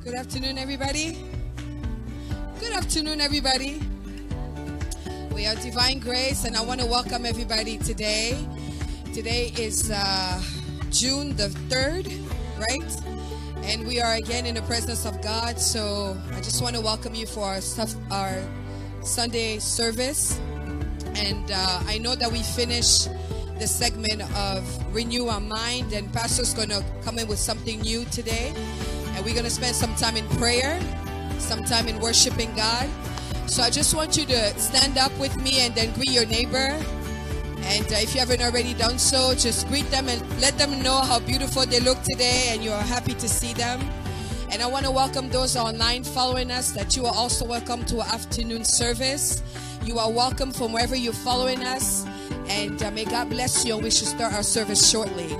Good afternoon, everybody. Good afternoon, everybody. We are Divine Grace, and I want to welcome everybody today. Today is June the 3rd, right? And we are again in the presence of God. So I just want to welcome you for our Sunday service. And I know that we finished the segment of Renew Our Mind, and Pastor's going to come in with something new today. And we're going to spend some time in prayer, some time in worshiping God. So I just want you to stand up with me and then greet your neighbor. And if you haven't already done so, just greet them and let them know how beautiful they look today and you're happy to see them. And I want to welcome those online following us, that you are also welcome to our afternoon service. You are welcome from wherever you're following us. And may God bless you, and we should start our service shortly.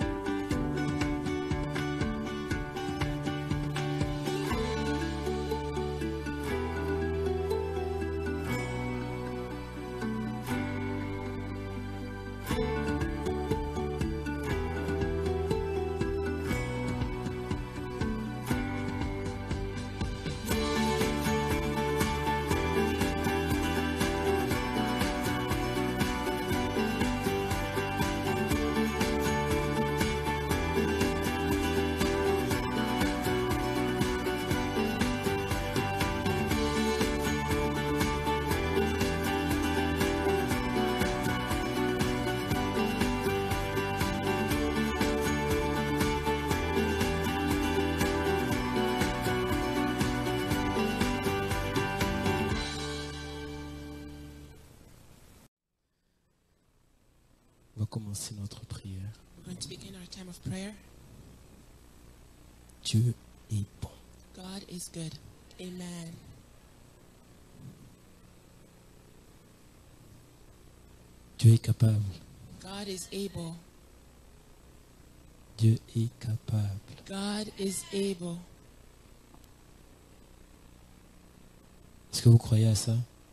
Commencer notre prière. We're going to begin our time of prayer. Dieu est bon. God is good. Amen. Dieu est capable. God is able. Dieu est capable. God is able. Est-ce que vous croyez à ça?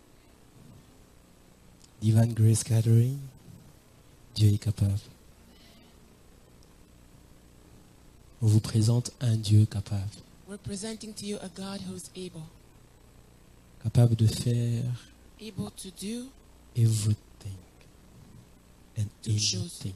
Divine Grace Gathering. Dieu est capable. On vous présente un Dieu capable. We're presenting to you a God who's able. Capable de faire Able to do everything and to choose. anything.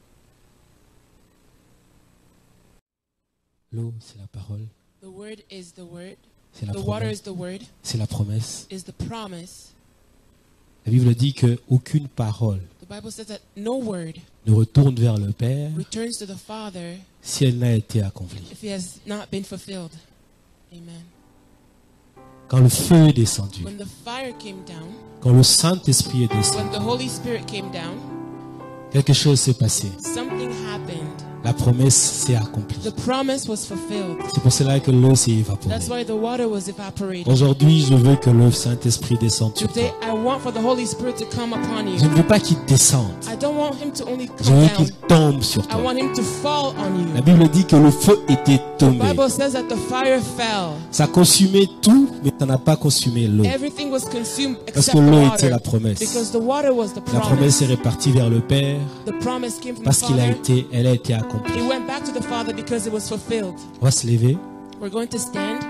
L'eau, c'est la parole. The word is the word. C'est la The water promesse. is the word. C'est la promesse. Is the promise. La Bible dit qu'aucune parole The Bible says that no word ne retourne vers le Père returns to the Father si elle n'a été accomplie. if it has not been fulfilled. Amen. Quand le feu est descendu, When the fire came down, quand le Saint-Esprit est when descendu, the Holy Spirit came down, quelque chose s'est passé. something happened. La promesse s'est accomplie. The promise was fulfilled. C'est pour cela que l'eau s'est évaporée. That's why the water was evaporated. Aujourd'hui, je veux que le Saint-Esprit descende sur Today, toi. I want for the Holy Spirit to come upon Je you. ne veux pas qu'il descende. I don't want him to only Je come veux down. qu'il tombe sur I toi. want him to fall on La you. Bible dit que le feu était The tombé. Bible says that the fire fell. Ça consumait tout, mais ça n'a pas consumé l'eau. Everything was consumed Parce except que the l'eau était water. la promesse. Because the water was the La promesse promise. est répartie vers le Père The promise came from the parce qu'elle Father. elle a été accomplie. It went back to the Father because it was fulfilled. On va se lever. We're going to stand.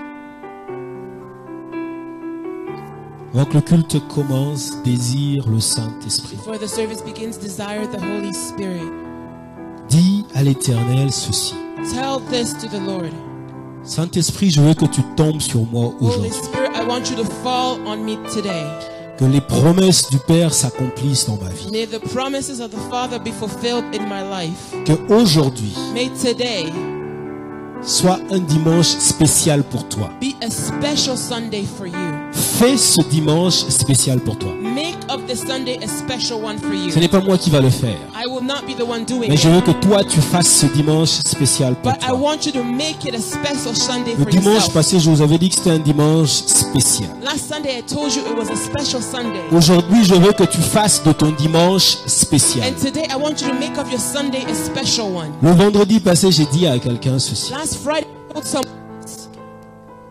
Avant que le culte commence, désire le Saint-Esprit. Before the service begins, desire the Holy Spirit. Dis à l'Éternel ceci. Tell this to the Lord. Saint-Esprit, je veux que tu tombes sur moi Holy aujourd'hui. Spirit, I want you to fall on me today. Que les promesses du Père s'accomplissent dans ma vie. May the promises of the Father be fulfilled in my life. Que aujourd'hui May today soit un dimanche spécial pour toi. be a special Sunday for you. Fais ce dimanche spécial pour toi. Make of this Sunday a special one for you. Ce n'est pas moi qui va le faire. I will not be the one doing Mais je it. veux que toi, tu fasses ce dimanche spécial pour But I toi. want you to make it a special Sunday Le for dimanche yourself. passé, je vous avais dit que c'était un dimanche spécial. Last Sunday I told you it was a special Sunday. Aujourd'hui, je veux que tu fasses de ton dimanche spécial. And today I want you to make of your Sunday a special one. Le vendredi passé, j'ai dit à quelqu'un ceci. Last Friday I told someone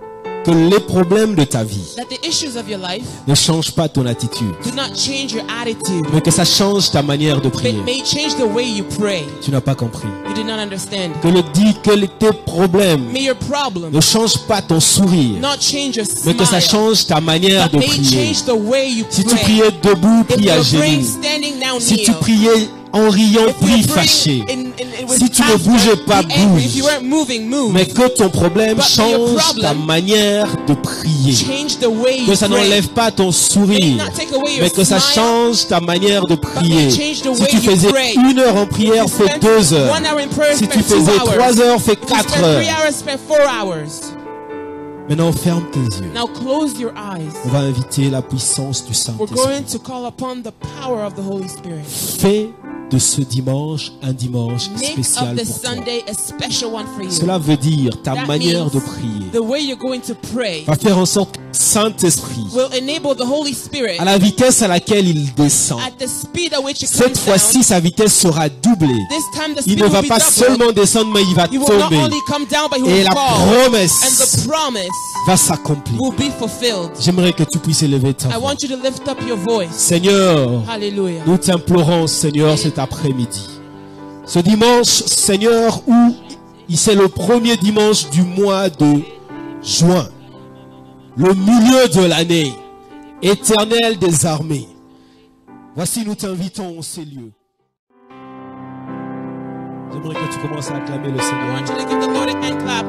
que les problèmes de ta vie that the issues of your life ne changent pas ton attitude, do not change your attitude, mais que ça change ta manière de but prier. may change the way you pray. Tu n'as pas compris. You did not understand. Que tes problèmes May your problem ne changent pas ton sourire, not change your mais que ça smile, change ta manière but de may prier. change the way you Si tu pray. priais debout, If prie à you're praying genoux. standing now, Si tu kneel. priais en riant, If prie you're fâché. praying with Si tu ne laughter, bougeais pas, be angry. If bouge. you weren't moving, move. Mais que ton problème But may your change problem ta manière de prier. change the way you Que ça pray. n'enlève pas ton May sourire, not take away your mais que ça smile, change ta manière de prier. change the Si way tu you faisais pray. 1 heure en prière, You fais spend 2 heures. 1 hour in prayer, Si tu spend 2 faisais hours. 3 heures, fais If you 4 spend 3 heures. hours, spend 4 hours. Maintenant, ferme tes yeux. Now close your eyes. On va inviter la puissance du We're Saint-Esprit. going to call upon the power of the Holy Spirit. Fais de ce dimanche un dimanche Make spécial of the pour toi. Sunday a special one for you. Cela veut dire ta That manière means de prier the way you're going to pray va faire en sorte que le Saint-Esprit, will enable the Holy Spirit à la vitesse à laquelle il descend, at the speed at which it cette comes fois-ci down. sa vitesse sera doublée. This time the Il speed ne will va be pas doubled. seulement descendre, mais il va He will not tomber. only come down, but he Et will la fall. And promesse the promise va s'accomplir. will be fulfilled. J'aimerais que tu puisses élever ta I voix. want you to lift up your voice. Seigneur, Hallelujah. nous t'implorons, Seigneur, cet après-midi. Ce dimanche, Seigneur, où c'est le premier dimanche du mois de juin, le milieu de l'année, Éternel des armées. Voici, nous t'invitons en ces lieux. J'aimerais que tu commences à acclamer le I Seigneur. want you to give the Lord a hand clap.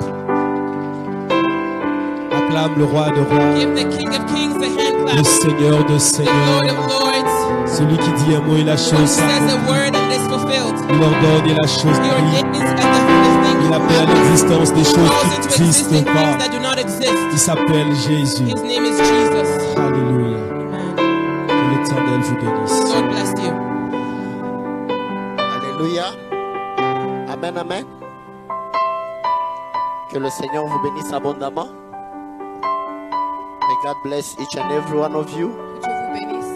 Acclame le roi de rois, Give the King of Kings a hand le clap. Seigneur de The Lord seigneurs, of Lords. celui qui dit un mot et la Who chose says a s'accomplit. word and it is fulfilled. Il ordonne et la chose He brille. ordains and the thing Il appelle à l'existence des choses calls qui into n'existent existing pas. things that do not exist. Il s'appelle Jésus. His name is Jesus. Alléluia. Amen. Que l'Éternel vous bénisse. Lord bless you. Alléluia. Amen, amen. Que le Seigneur vous bénisse abondamment. May God bless each and every one of you. Que Dieu vous bénisse.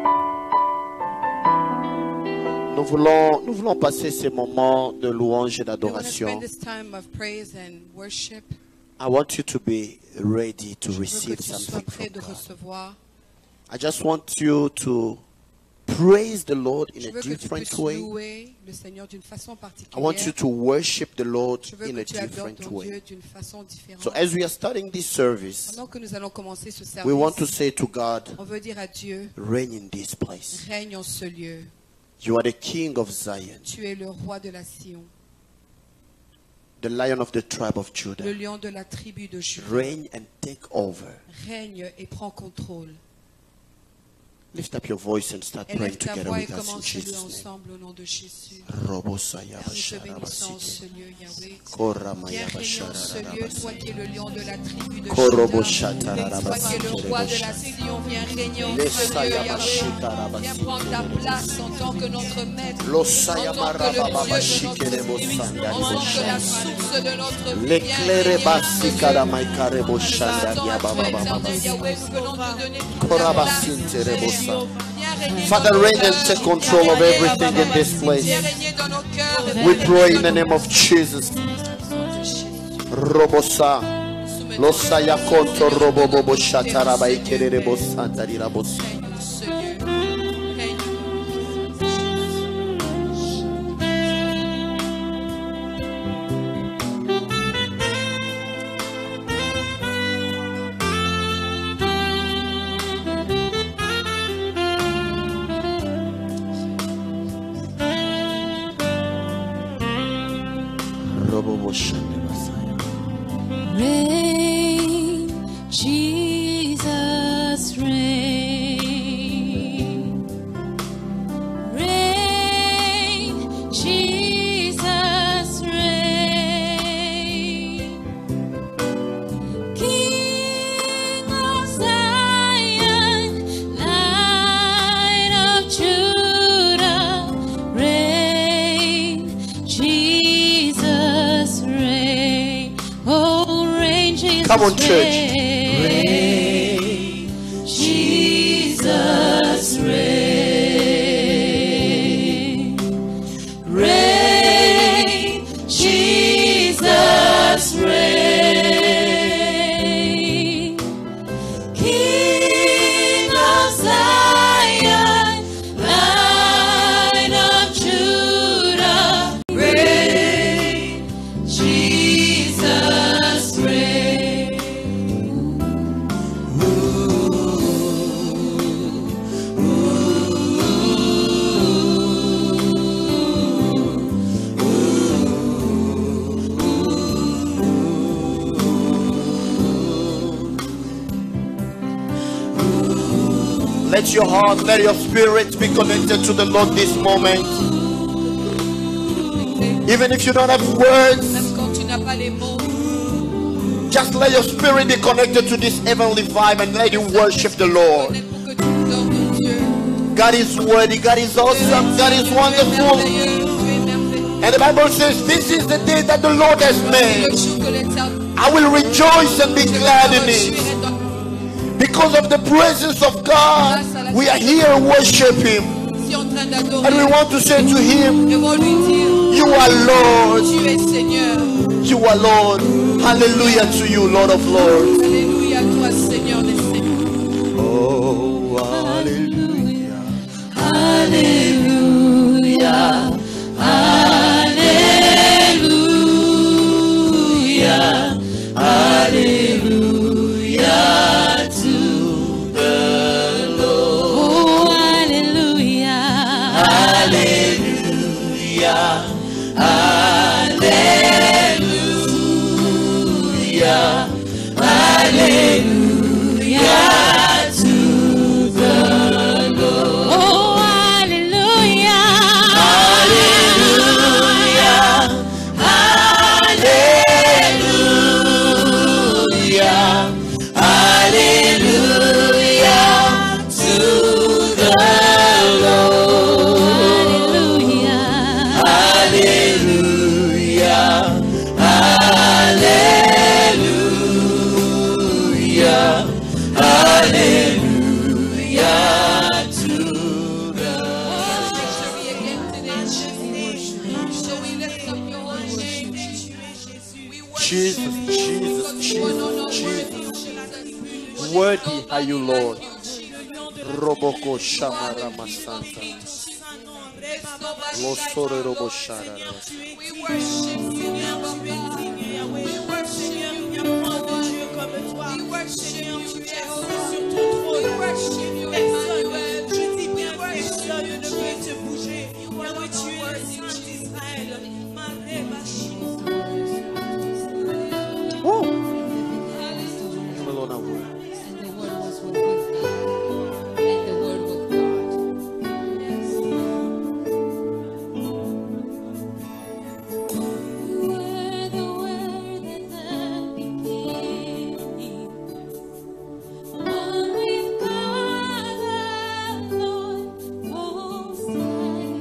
Nous voulons passer ces moments de louange et We want to d'adoration. spend this time of praise and worship. I want you to be ready to Je veux que receive tu sois something prêt from de God. recevoir. I just want you to praise the Lord in Je a veux que tu different puisses way. louer le Seigneur d'une façon I particulière. want you to worship the Lord Je veux in que a tu adores different ton way. Dieu d'une façon différente. So as we are starting this service, Pendant que nous allons commencer ce we want to service, say to God, on veut dire à Dieu, reign in this place. règne en ce lieu. You are the King of Zion, Tu es le roi de la Sion, the Lion of the tribe of Judah. le lion de la tribu de Juda. Reign and take over. Règne et prends contrôle. Lift up your voice and start praying Élève ta together voix et with us in commence à louer Jesus' name. ensemble au nom de Jésus. Robo saya Nous te bashara bénissons en basike. ce lieu, Yahweh. Kora Viens maya régner en bashara ce lieu, rabasi. toi qui es le lion de la tribu de Korobo Juda. shatara Toi qui es rabasi le roi de la kerebosha. Sion, viens régner en Le ce lieu, saya Yahweh. bashika rabasi. Viens prendre ta place en tant que notre maître, Lo en saya tant que le maraba Dieu de bashike notre vie, rebosanda en tant que rebosha. la source de notre vie. Le Viens klere régner en basi ce kara lieu. maika reboshanda Nous ya attendons baba à toi, baba éternel basi. Yahweh, nous venons te donner toute la Kora place. basinte rebosa. Viens régner Father, dans nos reign and cœurs. take control of everything in this place. Viens régner dans nos cœurs. We pray in the name of Jesus. Robosa. Lo saya konto robo bobo shatara ba ikere rebosanda rirabosi. Règne en ce lieu. Règne. Robo bobo shande basaya. Reign, Jesus, reign. Reign, Jesus, reign. King of Zion, Lion of Judah, reign, Jesus, reign. Oh, reign, Jesus, Come on, church. reign. Jesus, reign. Reign, Jesus, reign. Let your heart, let your spirit be connected to the Lord this moment. Even if you don't have words, Même quand tu n'as pas les mots, just let your spirit be connected to this heavenly vibe and let you worship the Lord. connecte pour que tu adores ton Dieu. God is worthy, God is awesome, God is Tu es wonderful. merveilleux, tu es merveilleux. And the Bible says, this is the day that the Lord has made. Le jour que l'Éternel I will rejoice and be glad in it. rejoirait dans Because of the presence of God, we are here to worship Him. si en train d'adorer. And we want to say to Him, Et on lui dire, you are Lord, tu es Seigneur. you are Lord. Hallelujah to you, Lord of Lords. Alléluia, toi Seigneur des Seigneurs. Oh, hallelujah. Hallelujah. Hallelujah. Hallelujah to the Lord. Oh, hallelujah. Hallelujah. Hallelujah. Hallelujah to the Lord. Oh, hallelujah. Hallelujah. Hallelujah. Hallelujah to the Lord. Hallelujah. Hallelujah. Hallelujah. Hallelujah to the Victory again today, Jesus. So we lift up your holy name. We worship Jesus, you Jesus, because you are not Jesus, worthy, Jesus. Jesus. Worthy are you, Lord. Jesus. Roboko Shamarama Santa. There's nobody Lo like sore you, robo Lord. shara. We worship you, Abba Father. We worship you, Lord. We worship you, Jehovah. We worship you, Emmanuel. We worship you, Jesus. You are not worthy, Jesus. Alone are worthy. And the word was with God. And the word with God. Yes. You were the word at the beginning. One with God, the Lord Most High.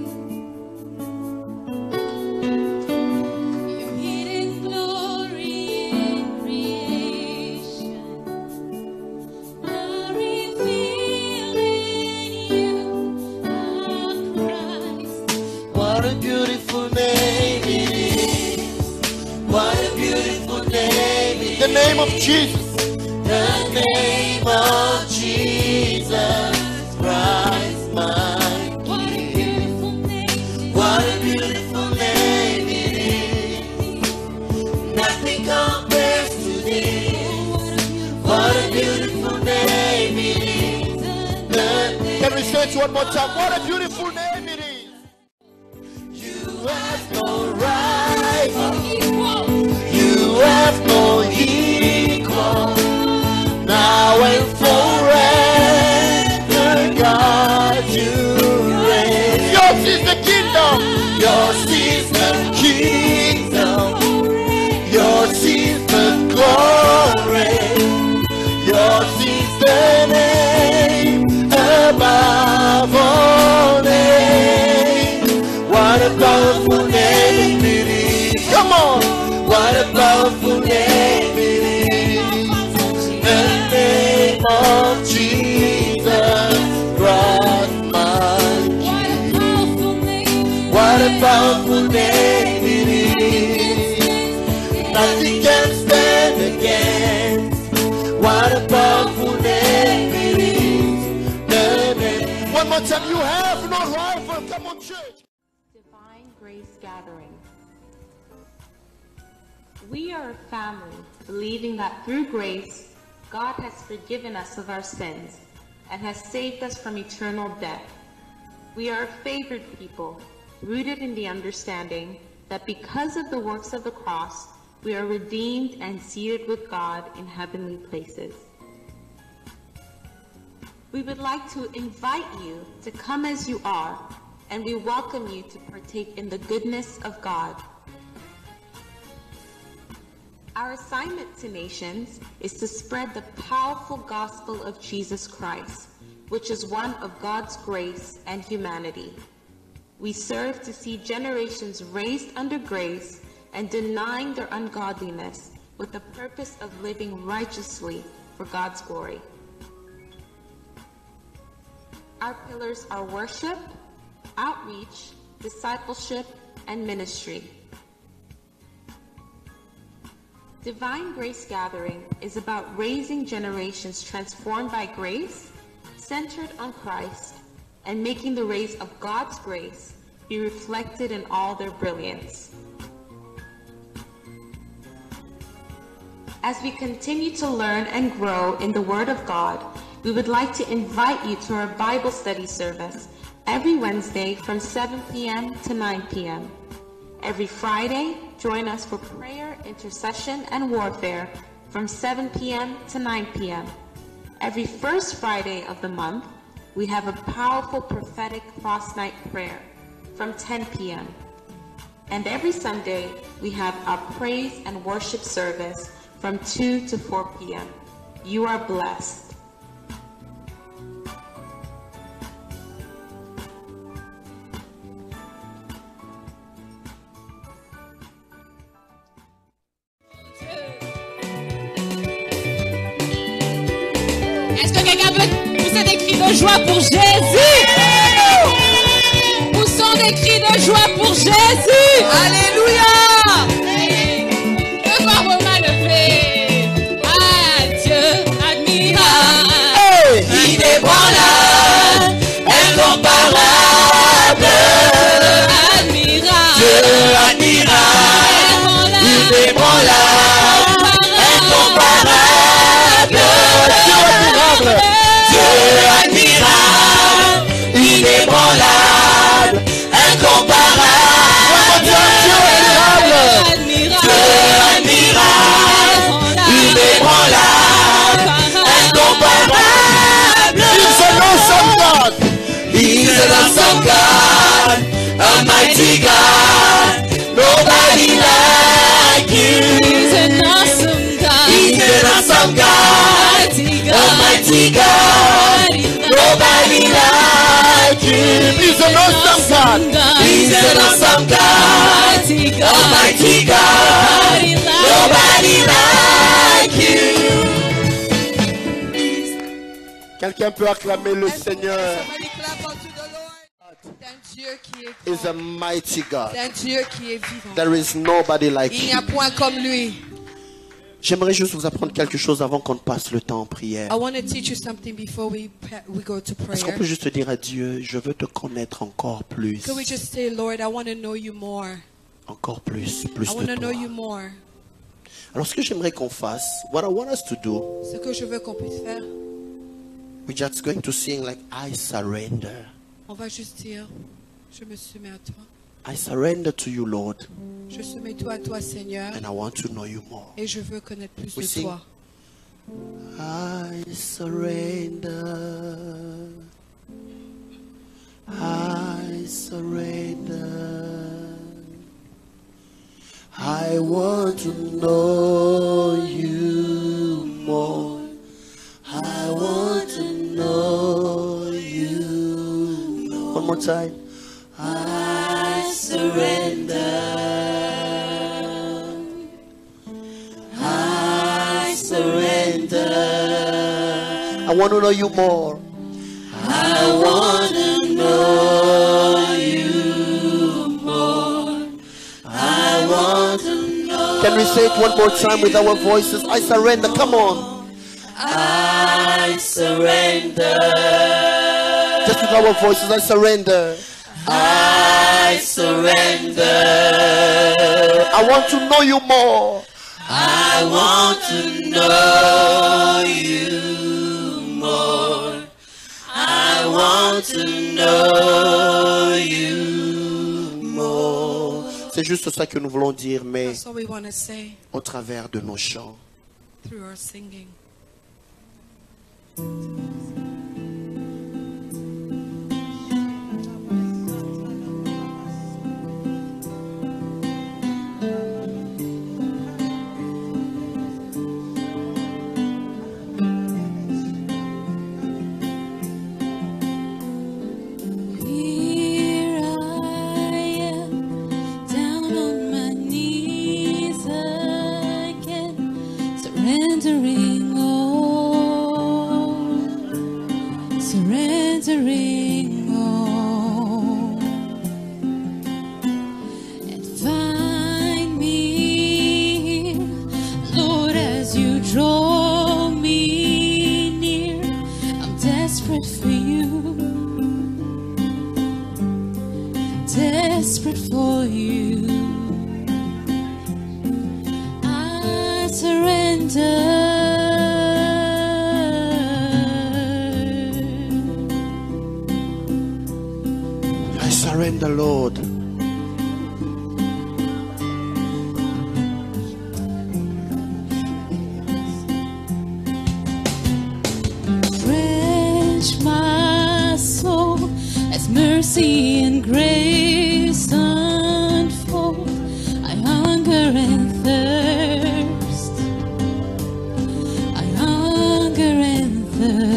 Your hidden glory in creation, now revealed in you, our Christ. What a beautiful name it is. What a beautiful name it is. The name of Jesus. The name of Jesus Christ, my What a King. beautiful name. What a beautiful name it is. Nothing compares to this. What a beautiful name it is. Can we say it one more time? What a beautiful name it is. You have no rival. You have no equal. Now and forever, God, you reign. Yours is the kingdom. Yours is the kingdom. Yours is the glory. Yours is the name above all names. What a powerful name it is. Come on. What a powerful name it is. The name of Jesus Christ, my King. What a powerful name it is. Nothing can stand against. What a powerful name it is. The name. One more time. You have no rival. Come on, church. Divine Grace Gathering. We are a family believing that through grace, God has forgiven us of our sins and has saved us from eternal death. We are a favored people, rooted in the understanding that because of the works of the cross, we are redeemed and seated with God in heavenly places. We would like to invite you to come as you are, and we welcome you to partake in the goodness of God. Our assignment to nations is to spread the powerful gospel of Jesus Christ, which is one of God's grace and humanity. We serve to see generations raised under grace and denying their ungodliness with the purpose of living righteously for God's glory. Our pillars are worship, outreach, discipleship, and ministry. Divine Grace Gathering is about raising generations transformed by grace, centered on Christ, and making the rays of God's grace be reflected in all their brilliance. As we continue to learn and grow in the Word of God, we would like to invite you to our Bible study service every Wednesday from 7 p.m. to 9 p.m. Every Friday, join us for prayer, intercession, and warfare from 7 p.m. to 9 p.m. Every first Friday of the month, we have a powerful prophetic cross-night prayer from 10 p.m. And every Sunday, we have our praise and worship service from 2 to 4 p.m. You are blessed. Est-ce que quelqu'un peut pousser des cris de joie pour Jésus? Poussons des cris de joie pour Jésus. Alléluia. Que voir vos mains levées. Ah, Dieu admirable. Inébranlable, incomparable. Admirable. Dieu admirable, inébranlable, incomparable. Dieu admirable, inébranlable, incomparable. Dieu admirable, inébranlable, incomparable. He's an awesome God, a mighty God, nobody like you. He's an awesome God. He's an awesome God, a mighty God, nobody like you. He's an awesome God. He's an awesome God, a mighty God, nobody like you. Quelqu'un peut acclamer le Seigneur. Somebody clap unto the Lord. C'est un Dieu qui est Is a mighty God. C'est un Dieu qui est vivant. There is nobody like Il n'y him. a point comme lui. J'aimerais juste vous apprendre quelque chose avant qu'on passe le temps en prière. I want to teach you something before we go to Est-ce qu'on prayer. peut juste dire à Dieu, je veux te connaître encore plus. Can we just say, Lord, I want to know you more. Encore plus I want de to know toi. you more. Alors ce que j'aimerais qu'on fasse, what I want us to do, Ce que je veux qu'on puisse faire, we're just going to sing like I surrender. on va juste dire, je me soumets à toi. I surrender to you, Lord, Je soumets tout à toi, Seigneur, and I want to know you more. et je veux connaître plus We de sing. toi. I surrender. I surrender. I want to know you more. I want to know you more. One more time. I surrender. I surrender. I want to know you more. I want to know you more. I want to know. Can we say it one more time with our voices? I surrender. Come on. I surrender. Just with our voices, I surrender. I surrender. I want to know you more. I want to know you more. I want to know you more. C'est juste ça que nous voulons dire, mais That's what we want to say au travers de nos chants. through our singing. Surrendering all, surrendering all, and find me here, Lord, as you draw me near. I'm desperate for you, desperate for you. I surrender. I surrender, Lord. Refresh my soul as mercy and grace unfold. I hunger and thirst. I hunger and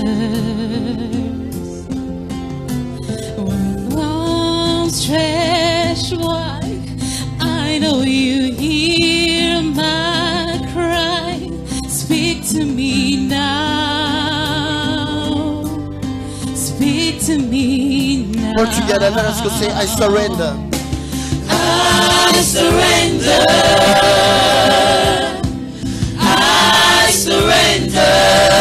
thirst. With arms stretched wide, I know you hear my cry. Speak to me now. Speak to me now. All together, let us go say, I surrender. I surrender. I surrender.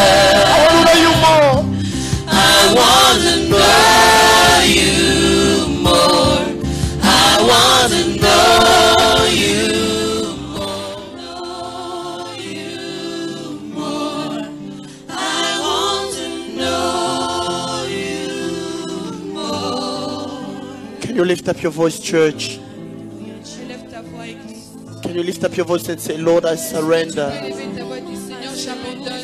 I want to know you more. I want to know you more. Know you more. I want to know you more. Can you lift up your voice, church? Élève ta voix, Église. Can you lift up your voice and say, Lord, I surrender. Élève ta voix, dis Seigneur, j'abandonne.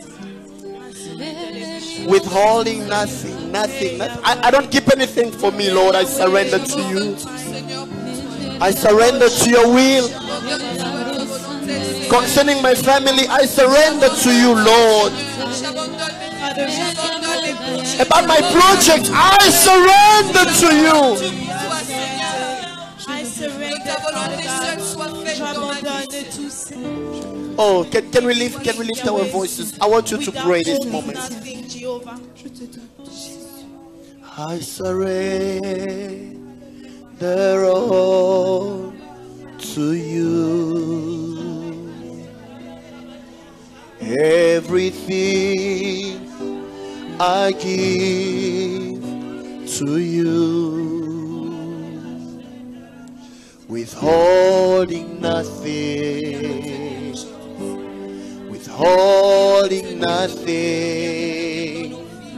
Withholding nothing, nothing. I don't keep anything for me, Lord. I surrender to you. Seigneur, I surrender to your will. j'abandonne à votre volonté. Concerning my family, I surrender to you, Lord. J'abandonne mes frères, j'abandonne les projets. About my project, I surrender to you. Toi, Seigneur, que ta volonté seule soit faite dans ma vie. Oh, can we lift our voices? I want you to pray this moment. I surrender all to you. Everything I give to you. Withholding nothing, withholding nothing,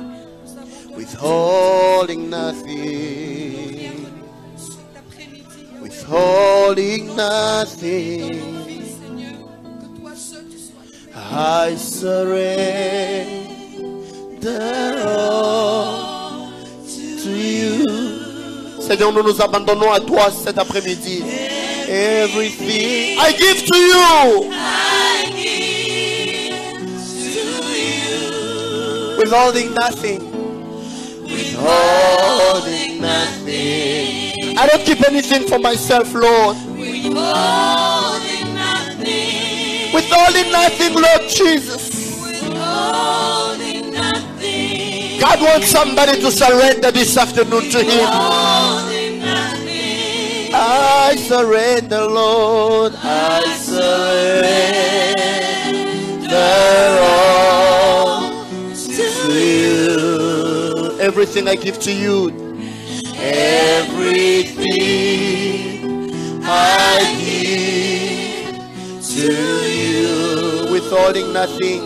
withholding nothing, withholding nothing. I surrender all to you. Seigneur, nous nous abandonnons à toi cet après-midi. Everything I give to you. I give to you. Withholding nothing. Withholding nothing. I don't keep anything for myself, Lord. Withholding nothing. Withholding nothing, Lord Jesus. Withholding nothing. God wants somebody to surrender this afternoon to Him. Withholding nothing. I surrender, Lord. I surrender all to you. Everything I give to you. Everything I give to you. Withholding nothing.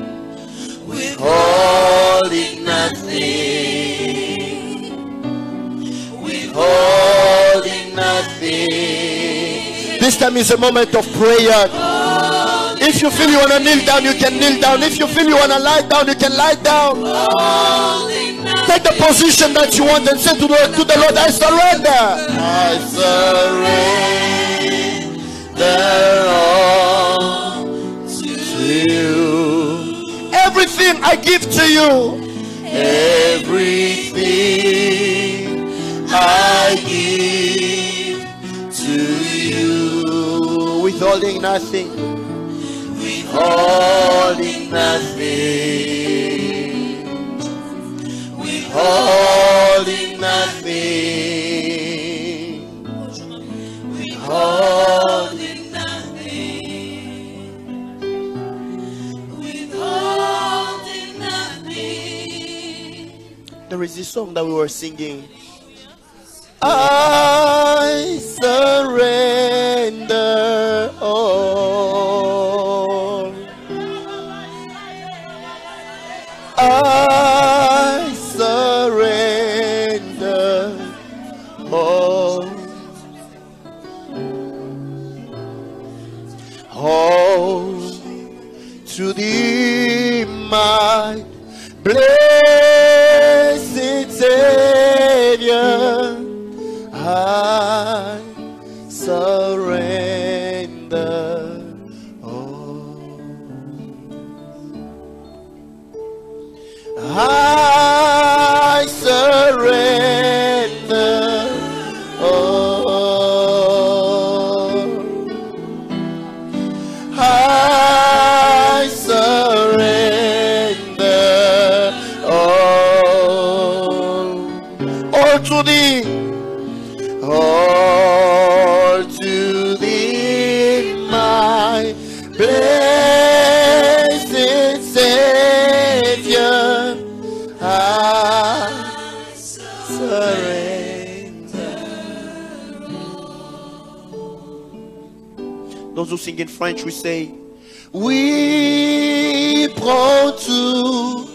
Withholding nothing. Withholding nothing. This time is a moment of prayer. If you feel you want to kneel down, you can kneel down. If you feel you want to lie down, you can lie down. Take the position that you want and say to the Lord, I surrender. I surrender all to you. Everything I give to you. Everything I give to you. Withholding nothing. withholding nothing, withholding nothing, withholding nothing, withholding nothing. There is this song that we were singing. I surrender all. I surrender all. All to thee, my blessed Savior. I surrender all. I surrender all. I surrender all to thee. All to thee, my blessed Savior, I surrender. Those who sing in French, we say, oui, prends tout,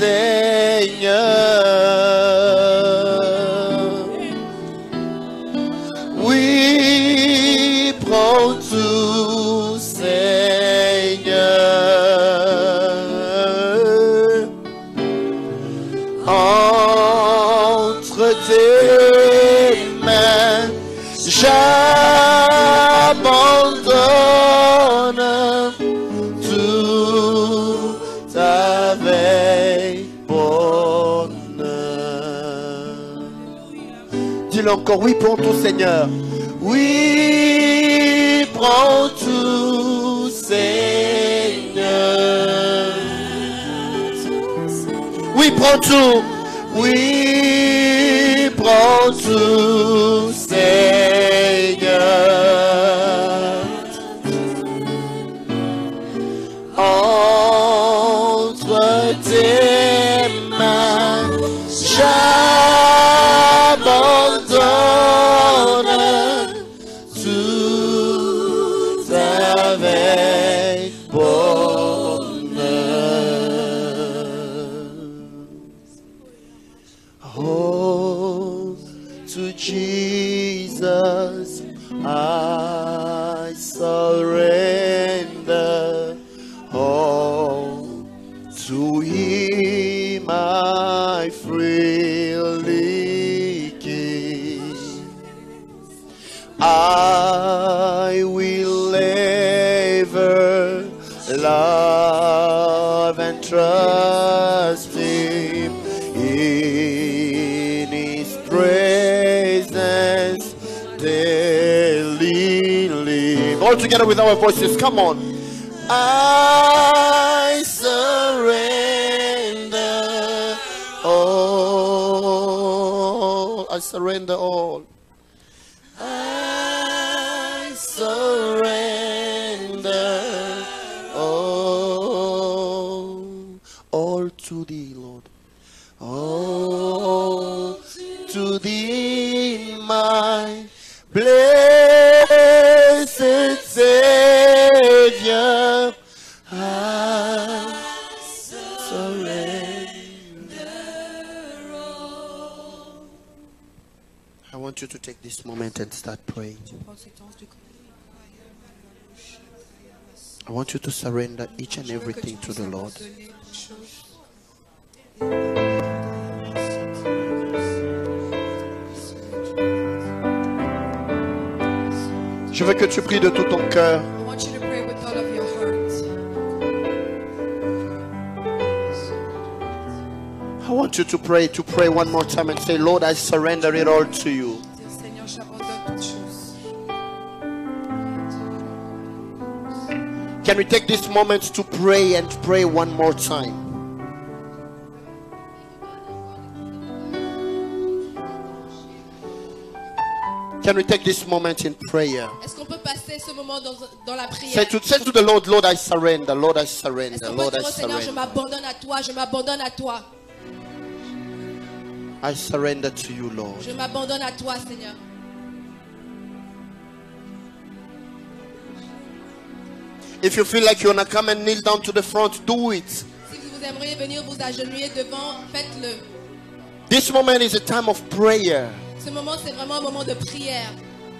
Seigneur. Oui, prends tout, Seigneur. Entre tes mains, j'abandonne tout avec bonheur. Dis-le encore, oui, prends tout, Seigneur. Oui, prends tout, Seigneur. Oui, prends tout. Oui, prends tout, Seigneur. Entre tes mains, j'abandonne tout avec bonheur. Oh, to Jesus I surrender. Oh, to Him I freely give. I will ever love and trust Him in His presence daily live. All together with our voices, come on. I surrender all. I surrender all. I surrender all to thee, Lord. All to thee, my blessed Savior. I surrender all. I want you to take this moment and start praying. I want you to surrender each and everything to the Lord. Je veux que tu pries de tout ton cœur. I want you to pray with all of your heart. I want you to pray one more time and say, Lord, I surrender it all to you. Seigneur, j'abandonne toutes choses. Can we take this moment to pray and pray one more time? Can we take this moment in prayer? Est-ce qu'on peut passer ce moment dans la Say prière? to the Lord, Lord, I surrender. Lord, I Est-ce surrender. qu'on peut Lord, dire I au Seigneur, je surrender. m'abandonne à toi, je m'abandonne à toi. I surrender to you, Lord. Je m'abandonne à toi, Seigneur. If you feel like you want to come and kneel down to the front, do it. Si vous aimeriez venir vous agenouiller devant, faites-le. This moment is a time of prayer. Ce moment, c'est vraiment un moment de prière.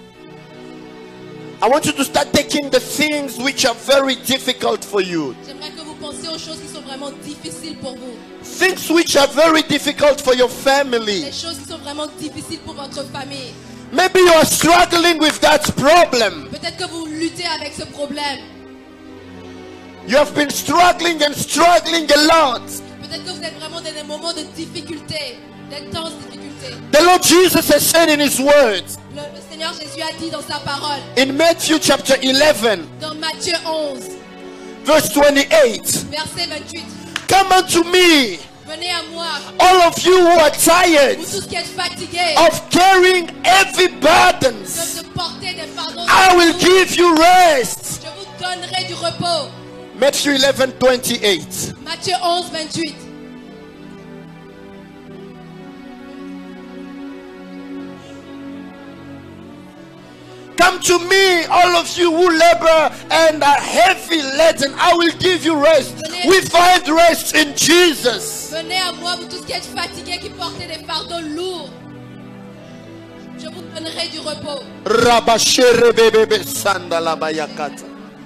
I want you to start taking the things which are very difficult for you. J'aimerais que vous pensiez aux choses qui sont vraiment difficiles pour vous. Things which are very difficult for your Les family. choses qui sont vraiment difficiles pour votre famille. Maybe you are struggling with that problem. Peut-être que vous luttez avec ce problème. You have been struggling and struggling a lot. Peut-être que vous êtes vraiment dans des moments de difficulté, d'intenses difficultés. The Lord Jesus has said in His Word, Le Seigneur Jésus a dit dans sa parole, in Matthew chapter 11, dans Matthieu 11, verse 28, verset 28. come unto me, Venez à moi, all of you who are tired vous tous qui êtes fatigués, of carrying heavy burdens. de porter des fardeaux. I will give you rest. Je vous donnerai du repos. Matthew 11, 28. Matthieu 11, 28. Come to me, all of you who labor and are heavy laden. I will give you rest. We find rest in Jesus. Venez à moi, vous tous qui êtes fatigués, qui portez des fardeaux lourds. Je vous donnerai du repos. Rabasherebebebe sandalabayakata.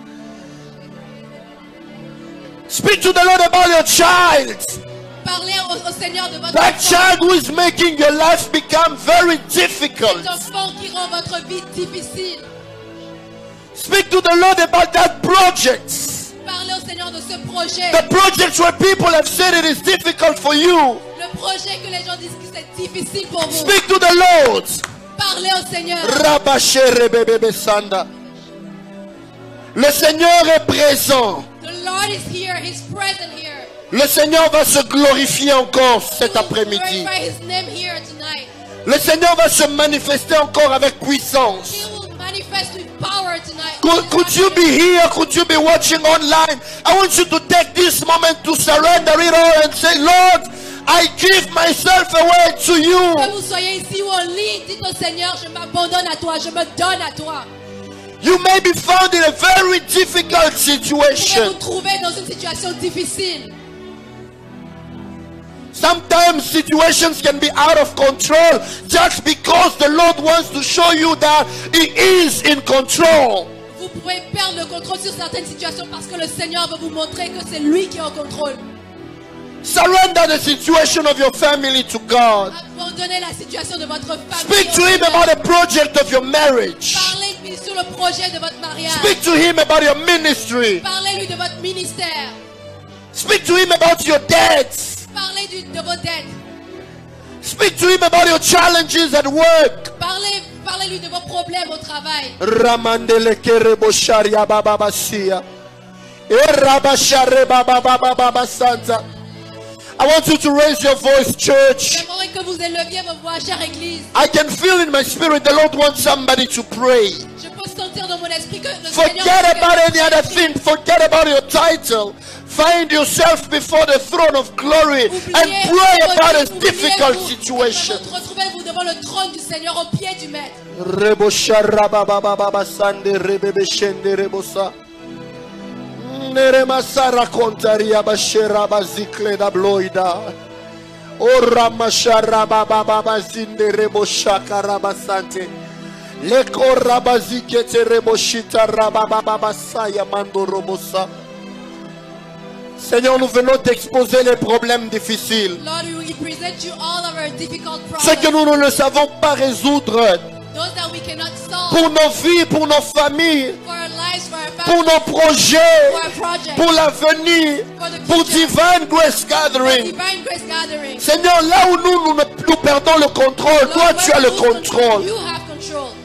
Speak to the Lord about your child. Parlez au Seigneur de votre That enfant. child who is making your life become very difficult. Cet enfant qui rend votre vie difficile. Speak to the Lord about that project. Parlez au Seigneur de ce projet. The project where people have said it is difficult for you. Le projet que les gens disent que c'est difficile pour vous. Speak to the Lord. Parlez au Seigneur. Rabasherebebebe sanda. Le Seigneur est présent. The Lord is here. He's present here. Le Seigneur va se glorifier encore cet He will après-midi. glorify His name here tonight. Le Seigneur va se manifester encore avec He puissance. will manifest with power tonight. Could you be here? Could you be watching online? I want you to take this moment to surrender it all and say, Lord, I give myself away to Que you. vous soyez ici ou en ligne, dites au Seigneur, je m'abandonne à toi, je me donne à toi. You may be found in a very difficult Vous pouvez situation. vous trouver dans une situation difficile. Sometimes situations can be out of control just because the Lord wants to show you that He is in control. Vous pouvez perdre le contrôle sur certaines situations parce que le Seigneur veut vous montrer que c'est lui qui est en contrôle. Surrender the situation of your family to God. Abandonnez la situation de votre famille. Speak to au Him Seigneur. about the project of your marriage. Parlez-lui sur le projet de votre mariage. Speak to Him about your ministry. Parlez-lui de votre ministère. Speak to Him about your debts. Parlez de vos dettes. Speak to Him about your challenges at work. Parlez-lui de vos problèmes au travail. Ramandele kerebosharia baba basia. Erabashare baba baba baba santa. I want you to raise your voice, church. J'aimerais que vous éleviez vos voix, chère Église. I can feel in my spirit the Lord wants somebody to pray. Je peux sentir dans mon esprit que le Forget Seigneur... about any other thing. Forget about your title. Find yourself before the throne of glory and pray about a difficult situation. Retrouvez-vous devant le trône du Seigneur au pied du Maître. Reboshara baba baba sande rebebe shende rebosa. Neremasara kontaria bashera bazikle da bloida. Ora mashara baba baba zinde reboshaka rabasante. Leko rabazikete reboshita rababa baba saya mando robosa. Seigneur, nous venons t'exposer les problèmes difficiles. Lord, we present you all of our difficult Ce que problems. nous ne savons pas résoudre Those that we cannot solve pour nos vies, pour nos familles, for our lives, for our pour families, nos projets, for our projects, pour l'avenir, for the pour future, Divine Grace for Gathering. Divine Grace Gathering. Seigneur, là où nous perdons le contrôle, toi Lord, tu as when le we lose control, contrôle. you have control.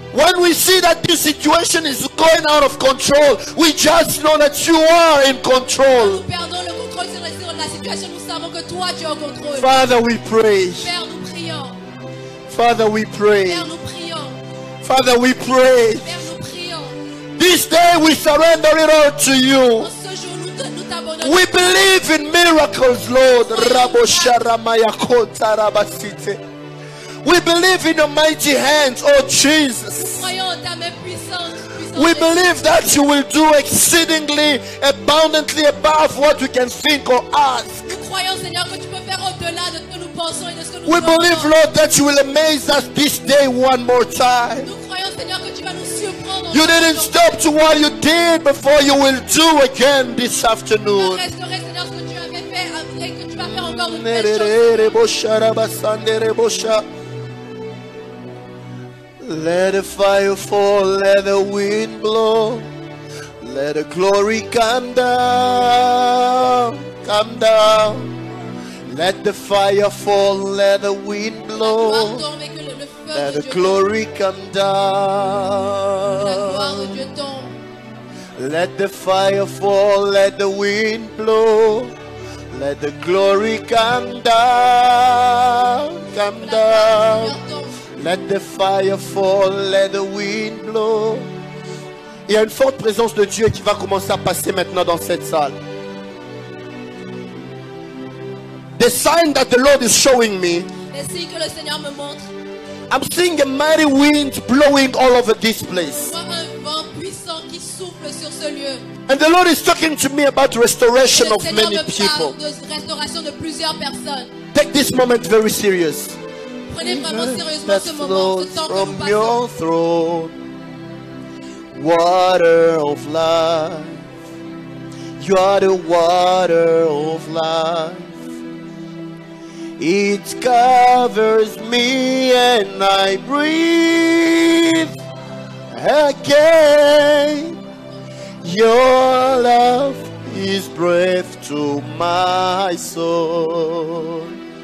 When we see that this situation is going out of control, we just know that you are in control. Nous perdons le contrôle sur la situation. Nous savons que toi, tu es au contrôle. Father, we pray. Père, nous prions. Father, we pray. Père, nous prions. Father, we pray. Père, nous prions. This day we surrender it all to you. En ce jour, nous t'abandonnons. We believe in miracles, Lord. We believe in your mighty hands, oh Jesus. Croyons en ta main puissante. We believe that you will do exceedingly, abundantly above what we can think or ask. Nous croyons, Seigneur, que tu peux faire au-delà de ce que nous pensons et de ce que nous We believe, demandons. Lord, that you will amaze us this day one more time. Nous croyons, Seigneur, que tu vas nous surprendre. You didn't stop to what you did before, you will do again this Tu vas afternoon. restaurer, Seigneur, ce que tu avais fait et que tu vas faire encore de nouvelles choses. Let the fire fall, let the wind blow, let the glory come down, come down. Let the fire fall, let the wind La blow, gloire tombe et que le let feu de the Dieu glory come tombe. La gloire de down. Dieu tombe. Let the fire fall, let the wind blow, let the glory come down, come La gloire down. du Seigneur tombe. Let the fire fall, let the wind blow. Il y a une forte présence de Dieu qui va commencer à passer maintenant dans cette salle. The sign that the Lord is showing me, Les signes que le Seigneur me montre. I'm seeing a mighty wind blowing all over this place. Je vois un vent puissant qui souffle sur ce lieu. And the Lord is talking to me about restoration Le of Seigneur many me people. parle de restauration de plusieurs personnes. Take this moment very serious. Prenez vraiment sérieusement That ce moment, flows ce temps que nous from passons. your throne, water of life. You are the water of life. It covers me and I breathe again. Your love is breath to my soul.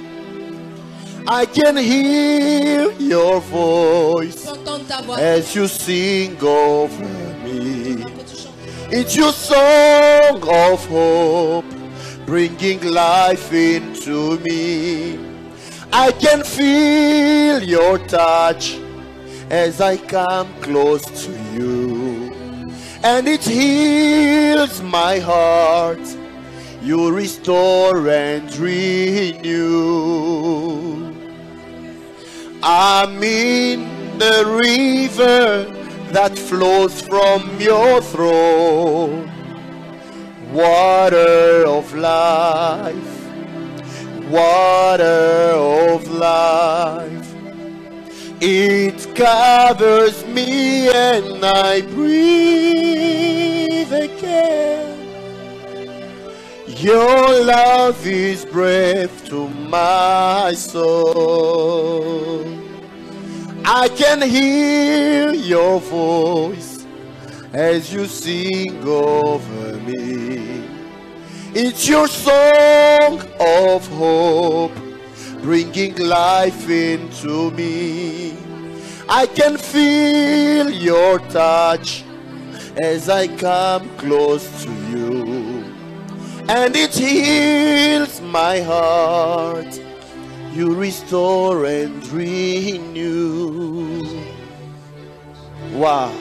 I can hear your voice J'entends ta voix. as you sing over me. Que tu chantes. It's your song of hope, bringing life into me. I can feel your touch as I come close to you, and it heals my heart. You restore and renew. I'm in the river that flows from your throne, water of life, water of life. It covers me and I breathe again. Your love is breath to my soul. I can hear your voice as you sing over me. It's your song of hope, bringing life into me. I can feel your touch as I come close to you, and it heals my heart. You restore and renew. Wow.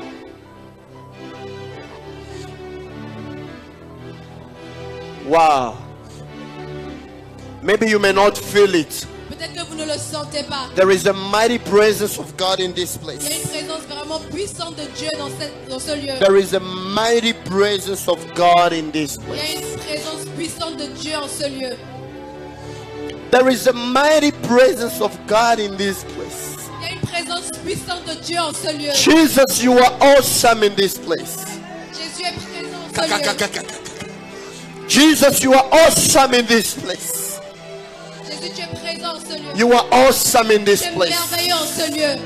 Wow. Maybe you may not feel it. Peut-être que vous ne le sentez pas. There is a mighty presence of God in this Il y a place. une présence vraiment puissante de Dieu dans ce lieu. There is a mighty presence of God in this Il y a place. une présence puissante de Dieu en ce lieu. There is a mighty presence of God in this place. Il y a une présence puissante de Dieu en ce lieu. Jesus, you are awesome in this place. Jésus est présent en ce lieu. Jesus, you are awesome in this place. Jésus, tu es présent en ce lieu. You are awesome in this Tu es place. merveilleux en ce lieu.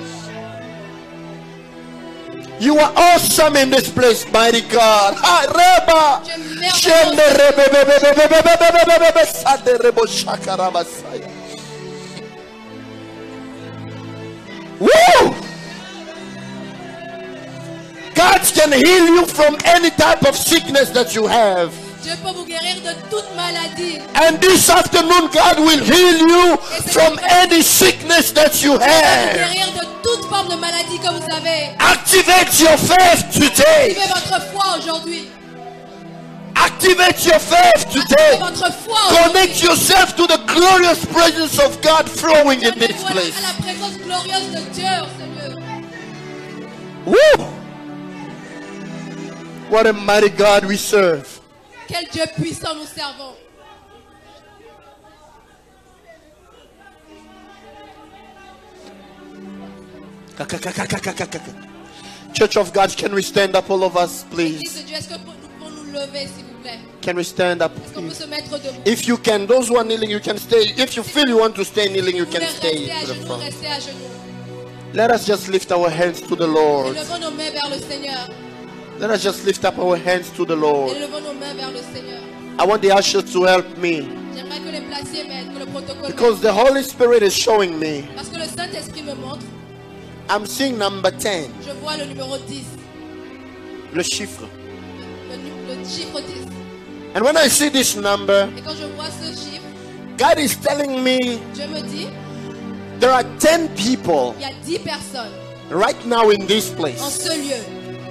You are awesome in this place, mighty God. Ah, Reba. Tu es merveilleux. Shende rebe be be be be be be be be be be sade rebo shakara basaya. Woo! can heal you from any type of sickness that you have. Dieu peut vous guérir de toute maladie. And this afternoon, God will heal you from any sickness that you Dieu peut vous have. guérir de toute forme de maladie que vous avez. Activate your faith today. Activez votre foi aujourd'hui. Activate your faith Activez today. votre foi aujourd'hui. Connect yourself to the glorious presence of God flowing in this Connectez-vous place. à la présence glorieuse de Dieu en ce lieu. Woo! What a mighty God we serve. Quel Dieu puissant nous servons. Church of God, can we stand up, all of us, please? Église de Dieu, est-ce que nous pouvons nous lever, s'il vous plaît? Can we stand up? Est-ce qu'on peut se mettre debout? If you can, those who are kneeling, you can stay. If you feel you want to stay kneeling, you Vous can pouvez stay rester à to the genoux, front. rester à genoux. Let us just lift our hands to the Lord. Élevons nos mains vers le Seigneur. Let us just lift up our hands to the Lord. Élevons nos mains vers le Seigneur. I want the ushers to help me J'aimerais que les placiers m'aident, que le protocole m'aide. because the Holy Spirit is showing me. Parce que le Saint-Esprit me montre, I'm seeing number 10, je vois le numéro 10, le chiffre. le chiffre 10. And when I see this number, Et quand je vois ce chiffre, God is telling me Dieu me dit, there are 10 people il y a 10 personnes right now in this en place. ce lieu.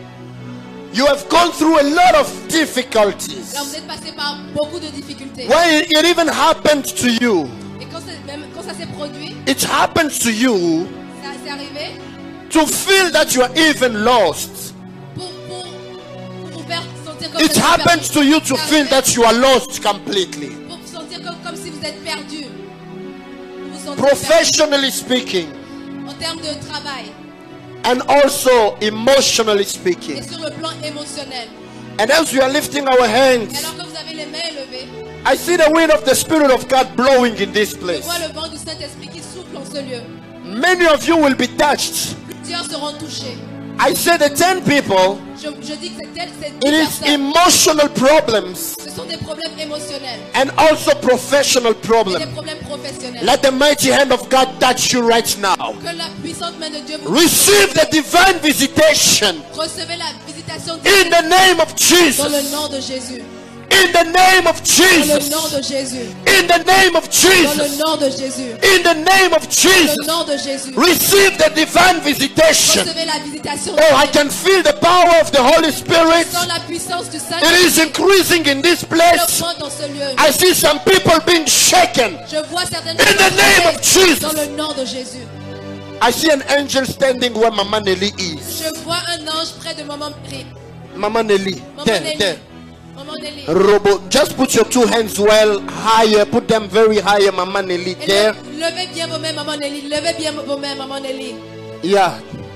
You have gone through a lot of Là, vous difficulties. êtes passé par beaucoup de difficultés. When it even happened to you, Et même quand ça s'est produit, it happens to you ça s'est arrivé to feel that you are even lost. pour vous faire sentir comme It vous êtes happens perdu. to you to Ça feel arrive that you are lost completely. pour vous sentir comme si vous êtes perdu. Vous vous sentez Professionally speaking, perdu en termes de travail and also emotionally et speaking. sur le plan émotionnel. And as we are lifting our Et hands, alors que vous avez les mains élevées, I see the wind of the Spirit of God blowing in this je place. vois le vent du Saint-Esprit qui souffle en ce lieu. Many of you will be touched. Plusieurs seront touchés. I say the 10 people, Je dis que c'est it 10 is personnes. emotional problems Ce sont des problèmes émotionnels and also professional et des problems. problèmes professionnels. Let the mighty hand of God touch you right now. Que la puissante main de Dieu vous Receive the divine visitation recevez la visitation in divine the name of dans le Jesus. nom de Jésus. In the name of Dans le nom Jesus. de Jésus. In the name of Dans le Jesus. nom de Jésus. In the name of Dans le Jesus. nom de Jésus. Receive the divine visitation. Recevez la visitation. Oh, I can feel the power of the Holy Spirit. Sans la puissance du It Saint-Esprit is increasing in this place. augmente dans ce lieu. I see some people being shaken. Je vois certaines In the name of Jesus. dans le nom de Jésus. I see an angel standing where Mama Nelly is. Je vois un ange près de Maman Nelly. Mama Nelly. Maman There, Nelly. there. Maman Nelly. Robo, just put your two hands well higher. Put them very higher, Mama Nelly. Et There. levez bien vos mains, Maman Nelly. Levez bien vos mains, Maman Nelly. Yeah.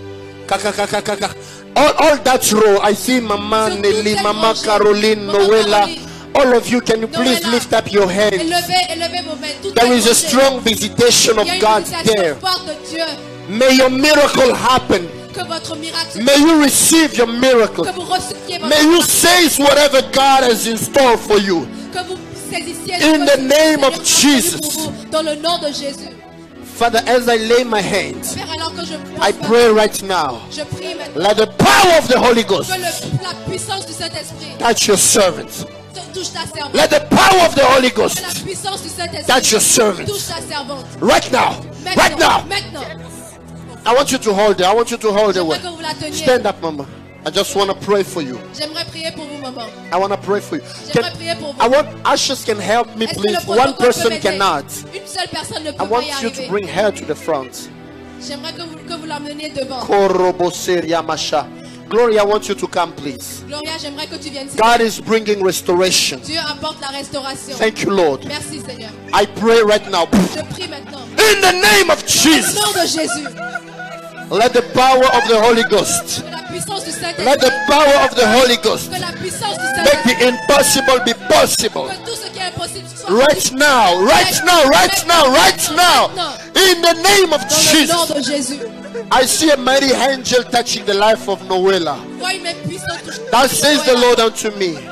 All that row, I see Mama Sur toute Nelly, cette Mama rangée. Caroline, Maman Noella. Caroline. All of you, can you please Noella. lift up your hands? Élevez vos mains. Toute There la is a rangée. strong visitation Il of y a une God visitation there. forte de Dieu. May your miracle happen. Que votre miracle May you receive your miracle. que vous receviez votre May you seize whatever God has in store for you. que vous saisissiez In ce que the name of Seigneur a prévu Jesus. pour vous, dans le nom de Jésus. Father, as I lay my hands, Père, alors que je I pray right now. je prie maintenant Let the power of the Holy Ghost que la puissance du Saint-Esprit touch your servants. touche ta servante. Let the power of the Holy Que Ghost la puissance du touch Saint-Esprit your servants. touche ta servante. Right now. Right now. Maintenant. I want you to hold it. I want you to hold it. J'aimerais Well. que vous la teniez. Stand up, Mama. I just want to pray for you. J'aimerais prier pour vous, maman. I want to pray for you. J'aimerais prier pour vous. I want ushers can help me, Est-ce que please. le One protocole peut person m'aider? cannot. Une seule personne ne I peut pas want y you to arriver. bring her to the front. J'aimerais que vous l'emmeniez devant. Koroboseria Masha. Gloria, I want you to come, please. Gloria, j'aimerais que tu viennes ici. God is bringing restoration. Dieu apporte la restauration. Thank you, Lord. Merci, Seigneur. I pray right now. Je prie maintenant. In the name of Au Jesus, nom de Jésus. let the power of the Holy Ghost, Que la puissance du let Saint-Esprit. the power of the Holy Ghost Que la puissance du make Saint-Esprit. the impossible be possible. Que tout ce qui est impossible soit Right now, right now, right now, right now. In the name of dans le nom Jesus, de Jésus. I see a mighty angel touching the life of Noella. Vois une main puissante toucher. That says the Lord unto me.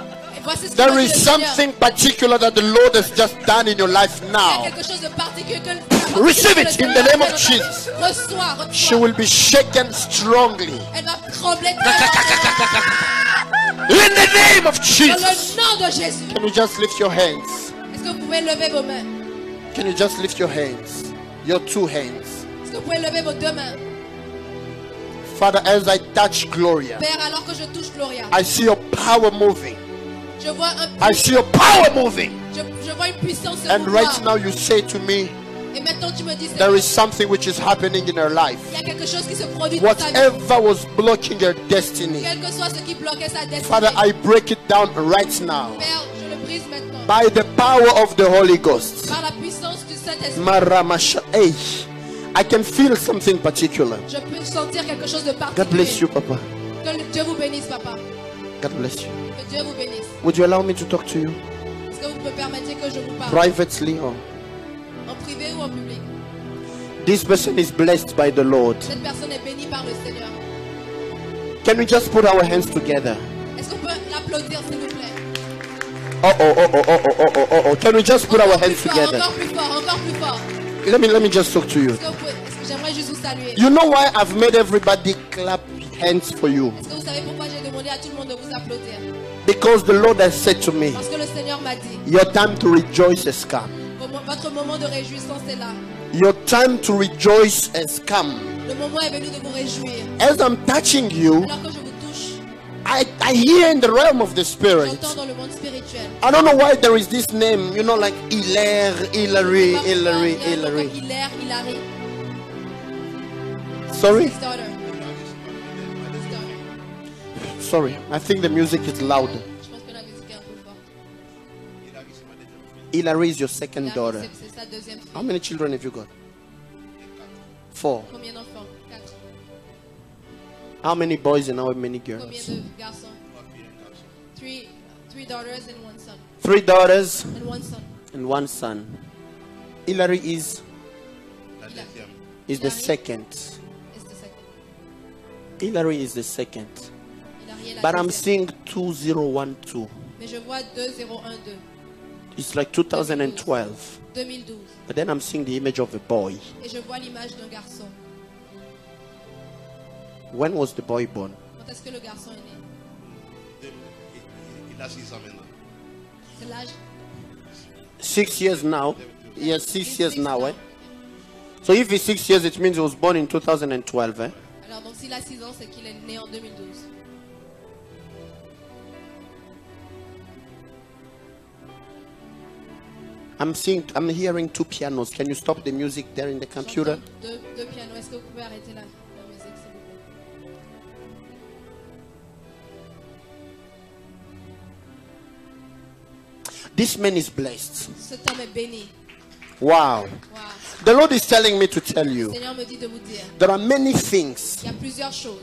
Voici ce que There me dit is le Seigneur. something particular that the Lord has just done in your life Il y a now. quelque chose de particulier que Receive le it in Seigneur the name a of fait dans ta vie. Jesus. Reçois, She reçois. will be shaken strongly. Elle va trembler très fortement. In the name of Dans Jesus. le nom de Jésus. Can you just lift your hands? Est-ce que vous pouvez lever vos mains? Can you just lift your hands? Your two hands. Est-ce que vous pouvez lever vos deux mains? Father, as I touch Gloria, Père, alors que je touche Gloria, I see your power moving. je vois I see your power moving. je vois une puissance se And right mouvoir. now you say to me, Et maintenant tu me dis, there Seigneur, is something which is happening in her life. il y a quelque chose qui se produit dans ta vie. Whatever was blocking her destiny, Quel que soit ce qui bloquait sa destinée. Father, I break it down right now Père, je le brise maintenant. by the power of the Holy Ghost. Par la puissance du Saint-Esprit. Maramasha. Hey, I can feel something particular. Je peux sentir quelque chose de particulier. God bless you, Papa. Que Dieu vous bénisse, papa. God bless you. Que Dieu vous bénisse. Would you allow me to talk to you Est-ce que vous me permettez que je vous parle privately? Or en privé ou en public? this person is blessed by the Lord. Cette personne est bénie par le Seigneur. Can we just put our hands together? Est-ce qu'on peut l'applaudir, s'il vous plaît? Oh. Can we just put our Encore plus hands fort, together? encore plus fort, encore plus fort. Let me just talk to you. Est-ce que vous pouvez- est-ce que j'aimerais juste vous saluer. You know why I've made everybody clap hands for you? Est-ce que vous savez pourquoi j'ai demandé à tout le monde de vous applaudir? Because the Lord has said to me, Parce que le Seigneur m'a dit, your time to rejoice has come. votre moment de réjouissance est là. Your time to rejoice has come. Le moment est venu de vous réjouir. As I'm touching you, Alors que je vous touche, I hear in the realm of the spirit. j'entends dans le monde spirituel. I don't know why there is this name, you know, like Hilaire, Hilary, Parfois, Hilary, il y a un nom Hilary. comme Hilaire, Hilary. Sorry? His daughter. His daughter. Sorry. I think the music is loud. Je pense que la musique est un peu forte. Hilary is your second Hilary, daughter. c'est sa deuxième fille. How many children have you got? 4. Combien d'enfants? 4. How many boys and how many Combien girls? de garçons? Three daughters and one son. 3 daughters And one son. and 1 son. Hilary is the Hilary second. is the second. Hilary is the second. Hilary est la But I'm deuxième. seeing 2012. Mais je vois 2012. It's like 2012. 2012. But then I'm seeing the image of a boy. Et je vois l'image d'un garçon. When was the boy born? Quand est-ce que le garçon est né? Il a 6 ans maintenant. C'est l'âge. 6 years now. He has 6 years now, eh? So if he's 6 years, it means he was born in 2012, eh? Alors donc s'il a 6 ans, c'est qu'il est né en 2012. I'm hearing 2 pianos. Can you stop the music there in the computer? J'entends deux pianos. Est-ce que vous pouvez arrêter la musique, s'il vous plaît? This man is blessed. Cet homme est béni. Wow. Wow. The Lord is telling me to tell Le you Seigneur me dit de vous dire, there are many things. il y a plusieurs choses.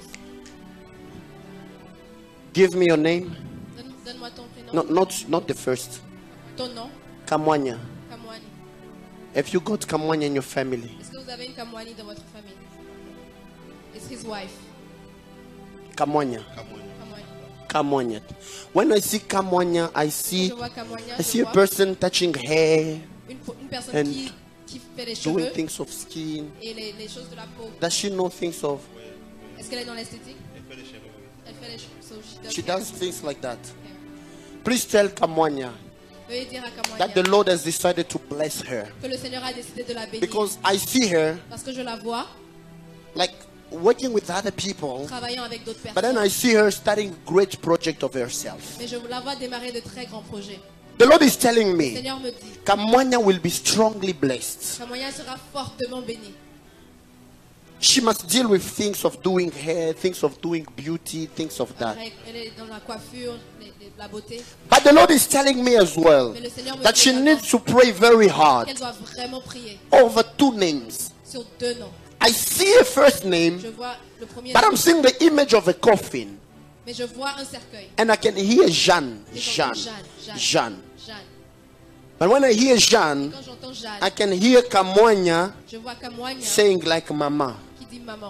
Give me your name. Donne-moi ton prénom. No, not the first. Ton nom, Kamwanya. Kamwani. Have you got Kamwanya in your family? Est-ce que vous avez une Kamwani dans votre famille? It's his wife. Kamwanya. Kamwani. Kamwanya. When I see Kamwanya, I Je see vois Kamwani, I je see a vois person touching hair, une personne and qui fait les doing cheveux things of skin. et les choses de la peau. Does she know things of? Est-ce qu'elle est dans l'esthétique? Elle fait les cheveux. So She hair. does things like that. Hair. Please tell Kamwanya Veuillez dire à Kamwani that the Lord has decided to bless her, que le Seigneur a décidé de la bénir. because I see her Parce que je la vois like working with other people, travaillant avec d'autres but then personnes. I see her starting great project of herself. Mais je la vois démarrer de très grands projets. The Lord is telling Le me Seigneur me dit, Kamwanya will be strongly blessed. Kamwani sera fortement béni. She must deal with things of doing hair, things of doing beauty, things of that. Elle est dans la coiffure, la beauté. But the Lord is telling me as well Mais le Seigneur me that dit she également needs to pray very hard qu'elle doit vraiment prier over 2 names. sur 2 noms. I see a first name, Je vois le premier but nom, I'm seeing the image of a coffin, mais je vois un cercueil. and I can hear Jeanne. Et Jeanne. j'entends Jeanne. Jeanne. Jeanne. But when I hear Jeanne, Quand j'entends Jeanne, I can hear Kamwanya je vois Kamwani saying like Mama. qui dit maman.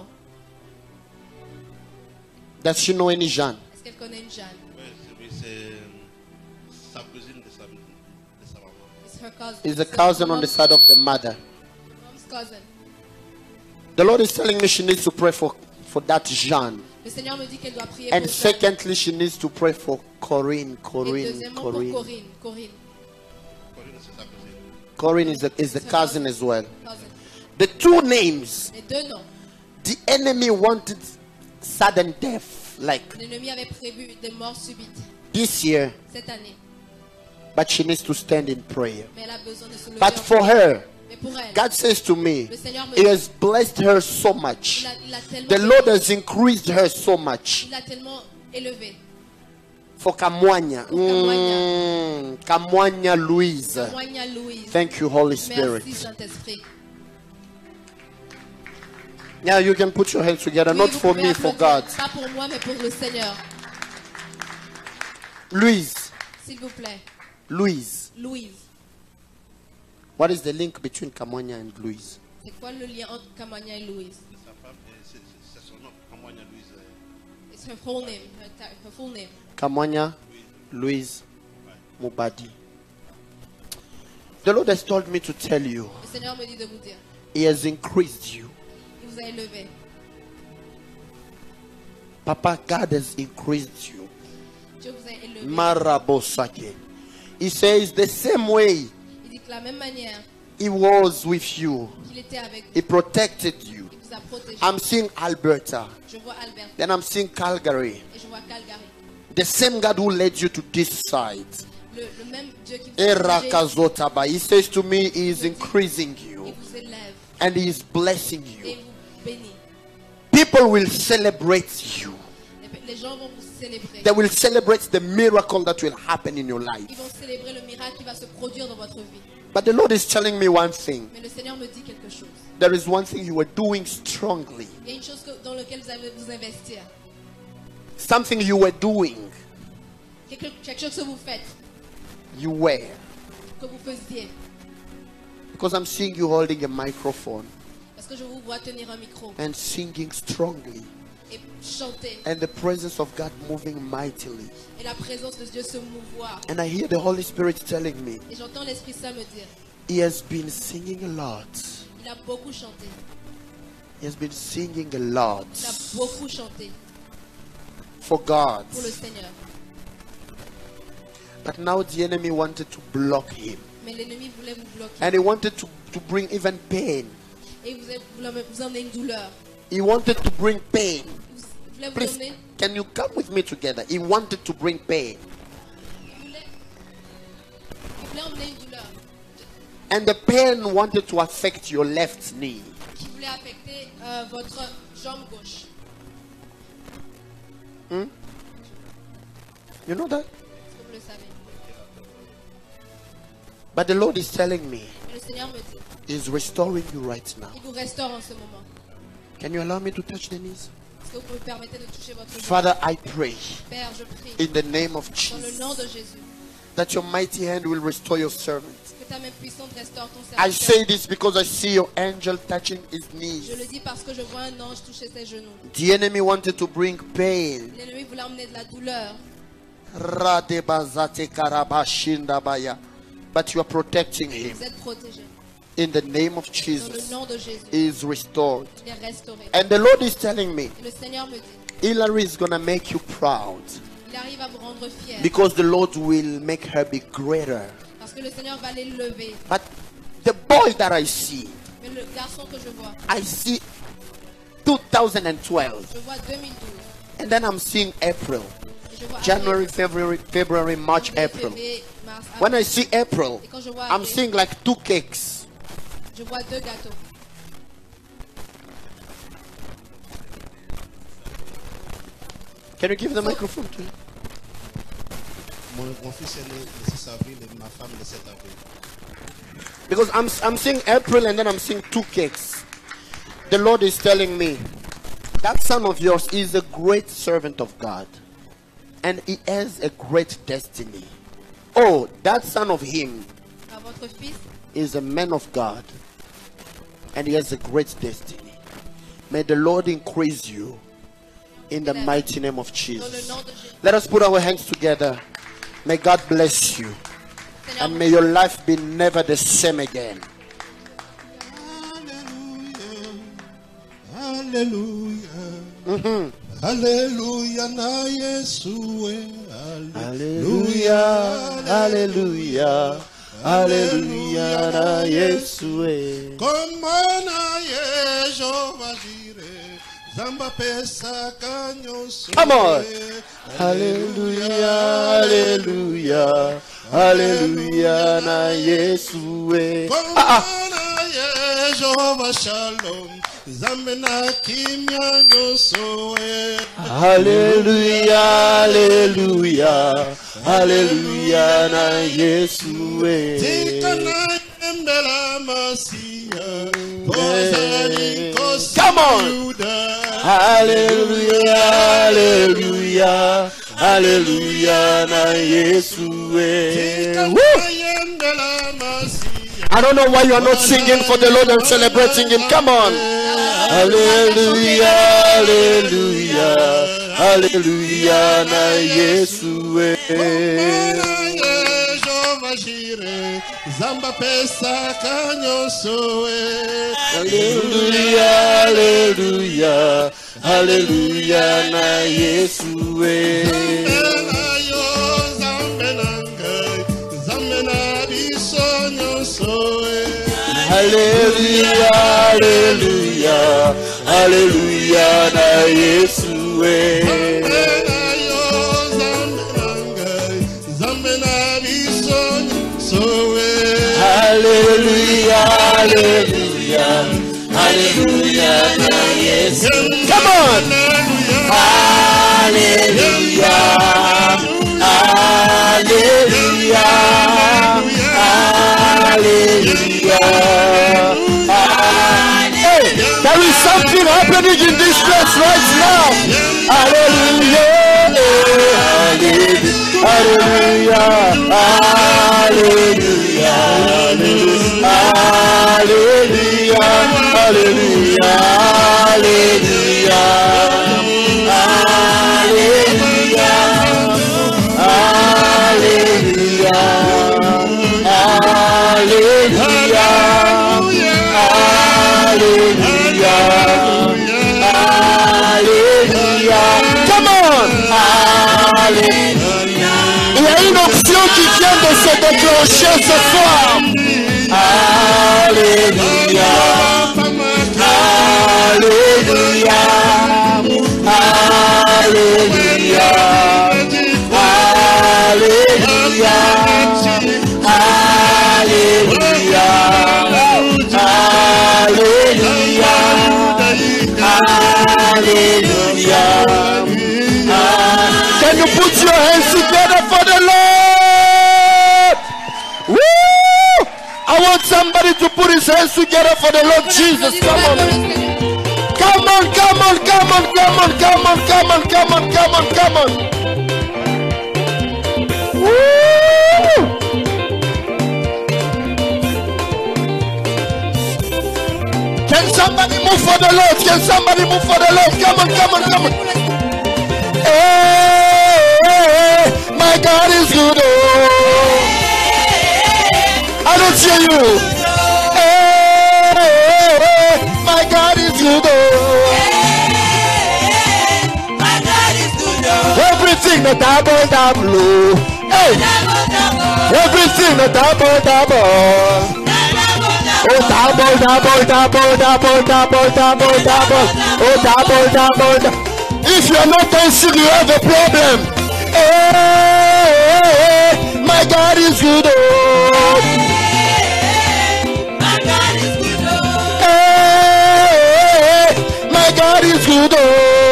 Does she know any Jeanne? Est-ce qu'elle connaît une Jeanne? Oui, cousine de sa maman. It's her cousin. Is a cousin on the side of the mother. Mom's cousin. The Lord is telling me she needs to pray for that Jean. Le Seigneur me dit qu'elle doit prier And pour Jeanne. secondly, she needs to pray for Corinne. Et Corinne, deuxièmement pour Corinne. Corinne. Corinne, c'est sa cousine. Corinne is a cousin as well. Cousin. The two names, Les deux noms. the enemy wanted sudden death, like L'ennemi avait prévu des morts subites this year, cette année. but she needs to stand in prayer. Mais elle a besoin de se lever. But en for prière. her, Mais pour elle, God says to me, le Seigneur me He dit, has blessed her so much. il a tellement The Lord has increased her so much. il a tellement élevé. For Kamwanya. Kamwanya. Kamwanya Louise. Moigna Louise. Thank you, Holy Spirit. Merci Saint-Esprit. Now you can put your hands together, Oui, not vous for pouvez me, for applaudir. God. Pas pour moi, mais pour le Seigneur. Louise. S'il vous plaît. Louise. Louise. What is the link between Kamwanya and Louise? C'est quoi le lien entre Kamwanya et Louise? C'est sa femme, c'est son nom. Kamwanya Louise. It's her whole name. Her full name. Kamwanya Louise Mubadi. The Lord has told me to tell you, Le Seigneur me dit de vous dire. He has increased you. Il vous a élevé. Papa, God has increased you. Dieu vous a élevé. Marabosake. He says the same way Il dit que la même manière He was with you, qu'il était avec vous, He protected you. il vous a protégé. I'm seeing Alberta. Je vois Albert Then I'm seeing Calgary. et je vois Calgary. The same God who led you to this side. Le même Dieu qui vous a protégé, Erakazotaba. He says to me, He is increasing il you vous élève and He is blessing et you. vous bénit. People will celebrate you. Les gens vont vous célébrer. They will celebrate the miracle that will happen in your life. Ils vont célébrer le miracle qui va se produire dans votre vie. But the Lord is telling me one thing. Mais le Seigneur me dit quelque chose. There is one thing you were doing strongly. Il y a une chose dans laquelle vous allez vous investir. Something you were doing. Quelque chose que vous faites, You were. que vous faisiez. Because I'm seeing you holding a microphone Parce que je vous vois tenir un micro and singing strongly. et chanter. And the presence of God moving mightily. Et la présence de Dieu se mouvoir. And I hear the Holy Spirit telling me, Et j'entends l'Esprit Saint me dire, He has been singing a lot. il a beaucoup chanté. He has been singing a lot Il a beaucoup chanté for God. pour le Seigneur. But now the enemy wanted to block him. Mais l'ennemi voulait vous bloquer. And he wanted to bring even pain. Et il voulait vous emmener une douleur. He wanted to bring pain. Il voulait vous Please, emmener. can you come with me together? He wanted to bring pain. Il voulait emmener une douleur And the pain wanted to affect your left knee. qui voulait affecter votre jambe gauche. You know that? Est-ce que vous le savez? But the Lord is telling me, Et le Seigneur me dit, He's restoring you right now. il vous restaure en ce moment. Can you allow me to touch the knees? Est-ce que vous me permettez de toucher votre jambe? Father, I pray Père, je prie in the name of dans le nom Jesus de Jésus that your mighty hand will restore your servant. que ta main puissante restaure ton I serviteur. say this because I see your angel touching his Je le knees. dis parce que je vois un ange toucher ses genoux. The enemy wanted to bring pain. L'ennemi voulait emmener de la douleur. Radebazate karabashindabaya. But you are protecting him. Vous êtes protégés. In the name of Dans le Jesus, nom de Jésus, he is restored. il est restauré. And the Lord is telling me, Et le Seigneur me dit, Hillary is going to make you proud il arrive à vous rendre fier. because the Lord will make her be greater. Parce que le Seigneur va l'élever. But the boy that I see, Mais le garçon que je vois 2012. je vois 2012. And then I'm seeing April, Et je vois January, avril, February, March, janvier, April. février, mars, When I avril. see April, Et quand je vois I'm avril, seeing like 2 cakes. je vois 2 gâteaux. Can you give the microphone to him? Mon fils est né le 6 avril et ma femme le 7 avril. Because I'm seeing April and then I'm seeing 2 cakes. The Lord is telling me that son of yours is a great servant of God and he has a great destiny. Oh, that son of him À votre fils, is a man of God and he has a great destiny. May the Lord increase you in the mighty name of dans le Jesus. nom de Jésus. Let us put our hands together. May God bless you. And may your life be never the same again. Hallelujah. Hallelujah na Yesue. Hallelujah. Hallelujah. Hallelujah na Yesue. Komana Yehova Jireh. Zamba pesa kanyoso. Come on. Hallelujah. Hallelujah. Hallelujah na Yesue. Komana Yehova Shalom. Zamena kimya nyosoe. Hallelujah, hallelujah, hallelujah na Yesue. Tikana mbela masia. Kozani kosi. Come on. Hallelujah, hallelujah, hallelujah na Yesue. Tikana mbela masia. I don't know why you are not singing for the Lord and celebrating Him. Come on. Hallelujah, hallelujah, hallelujah na Yesue. Zamba pesa kanyosoe. Hallelujah, hallelujah, hallelujah na Yesue. Hallelujah, hallelujah, hallelujah na Yesue. Hallelujah, hallelujah, hallelujah na Yesue. Come on. Hallelujah, hallelujah, hallelujah. Hey, there is something happening in this place right now. Hallelujah, hallelujah, hallelujah, hallelujah, hallelujah, Come on. Il y a une option qui vient de se déclencher ce soir. Alléluia. Alléluia. Alléluia. Alléluia. Alléluia. Alléluia. Hallelujah. Can you put your hands together for the Lord? Woo! I want somebody to put his hands together for the Lord Jesus. Come on. Come on, come on, come on, come on, come on, come on, come on, come on, come on. Woo! Can somebody move for the Lord? Can somebody move for the Lord? Come on, come on, come on. Hey, my God is good. Oh. I don't hear you. Hey, my God is good. Oh. My God is good. Everything the double double. Hey, everything the double double. Oh, double, double, double, double, double, double, double. Oh, double, double, double. If you're not dancing, you have a problem. Hey, my God is good. Oh. My God is good. Hey, my God is good. Oh.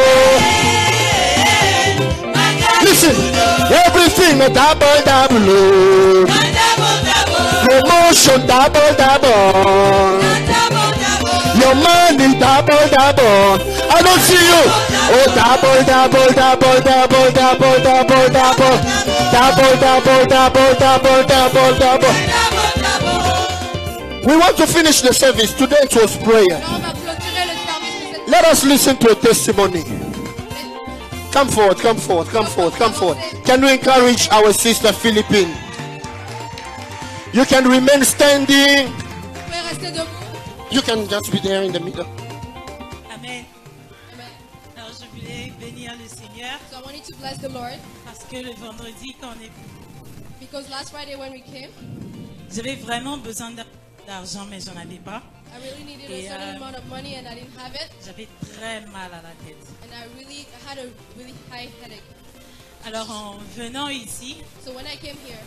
Listen, everything a double, double. Oh. Promotion double double. Your money double double. I don't see you. Oh, double double double double double double double double double double double double double. We want to finish the service. Today it was prayer. Let us listen to a testimony. Come forward, come forward, come forward, come forward. Can we encourage our sister Philippine? You can remain standing. Vous pouvez rester debout. You can just be there in the middle. Amen. Amen. Alors je voulais bénir le Seigneur So I wanted to bless the Lord parce que le vendredi quand on est... because last Friday when we came, J'avais vraiment besoin d'argent mais j'en avais pas. I really needed Et, a certain amount of money and I didn't have it. J'avais très mal à la tête. And I had a really high headache. Alors en venant ici, So when I came here,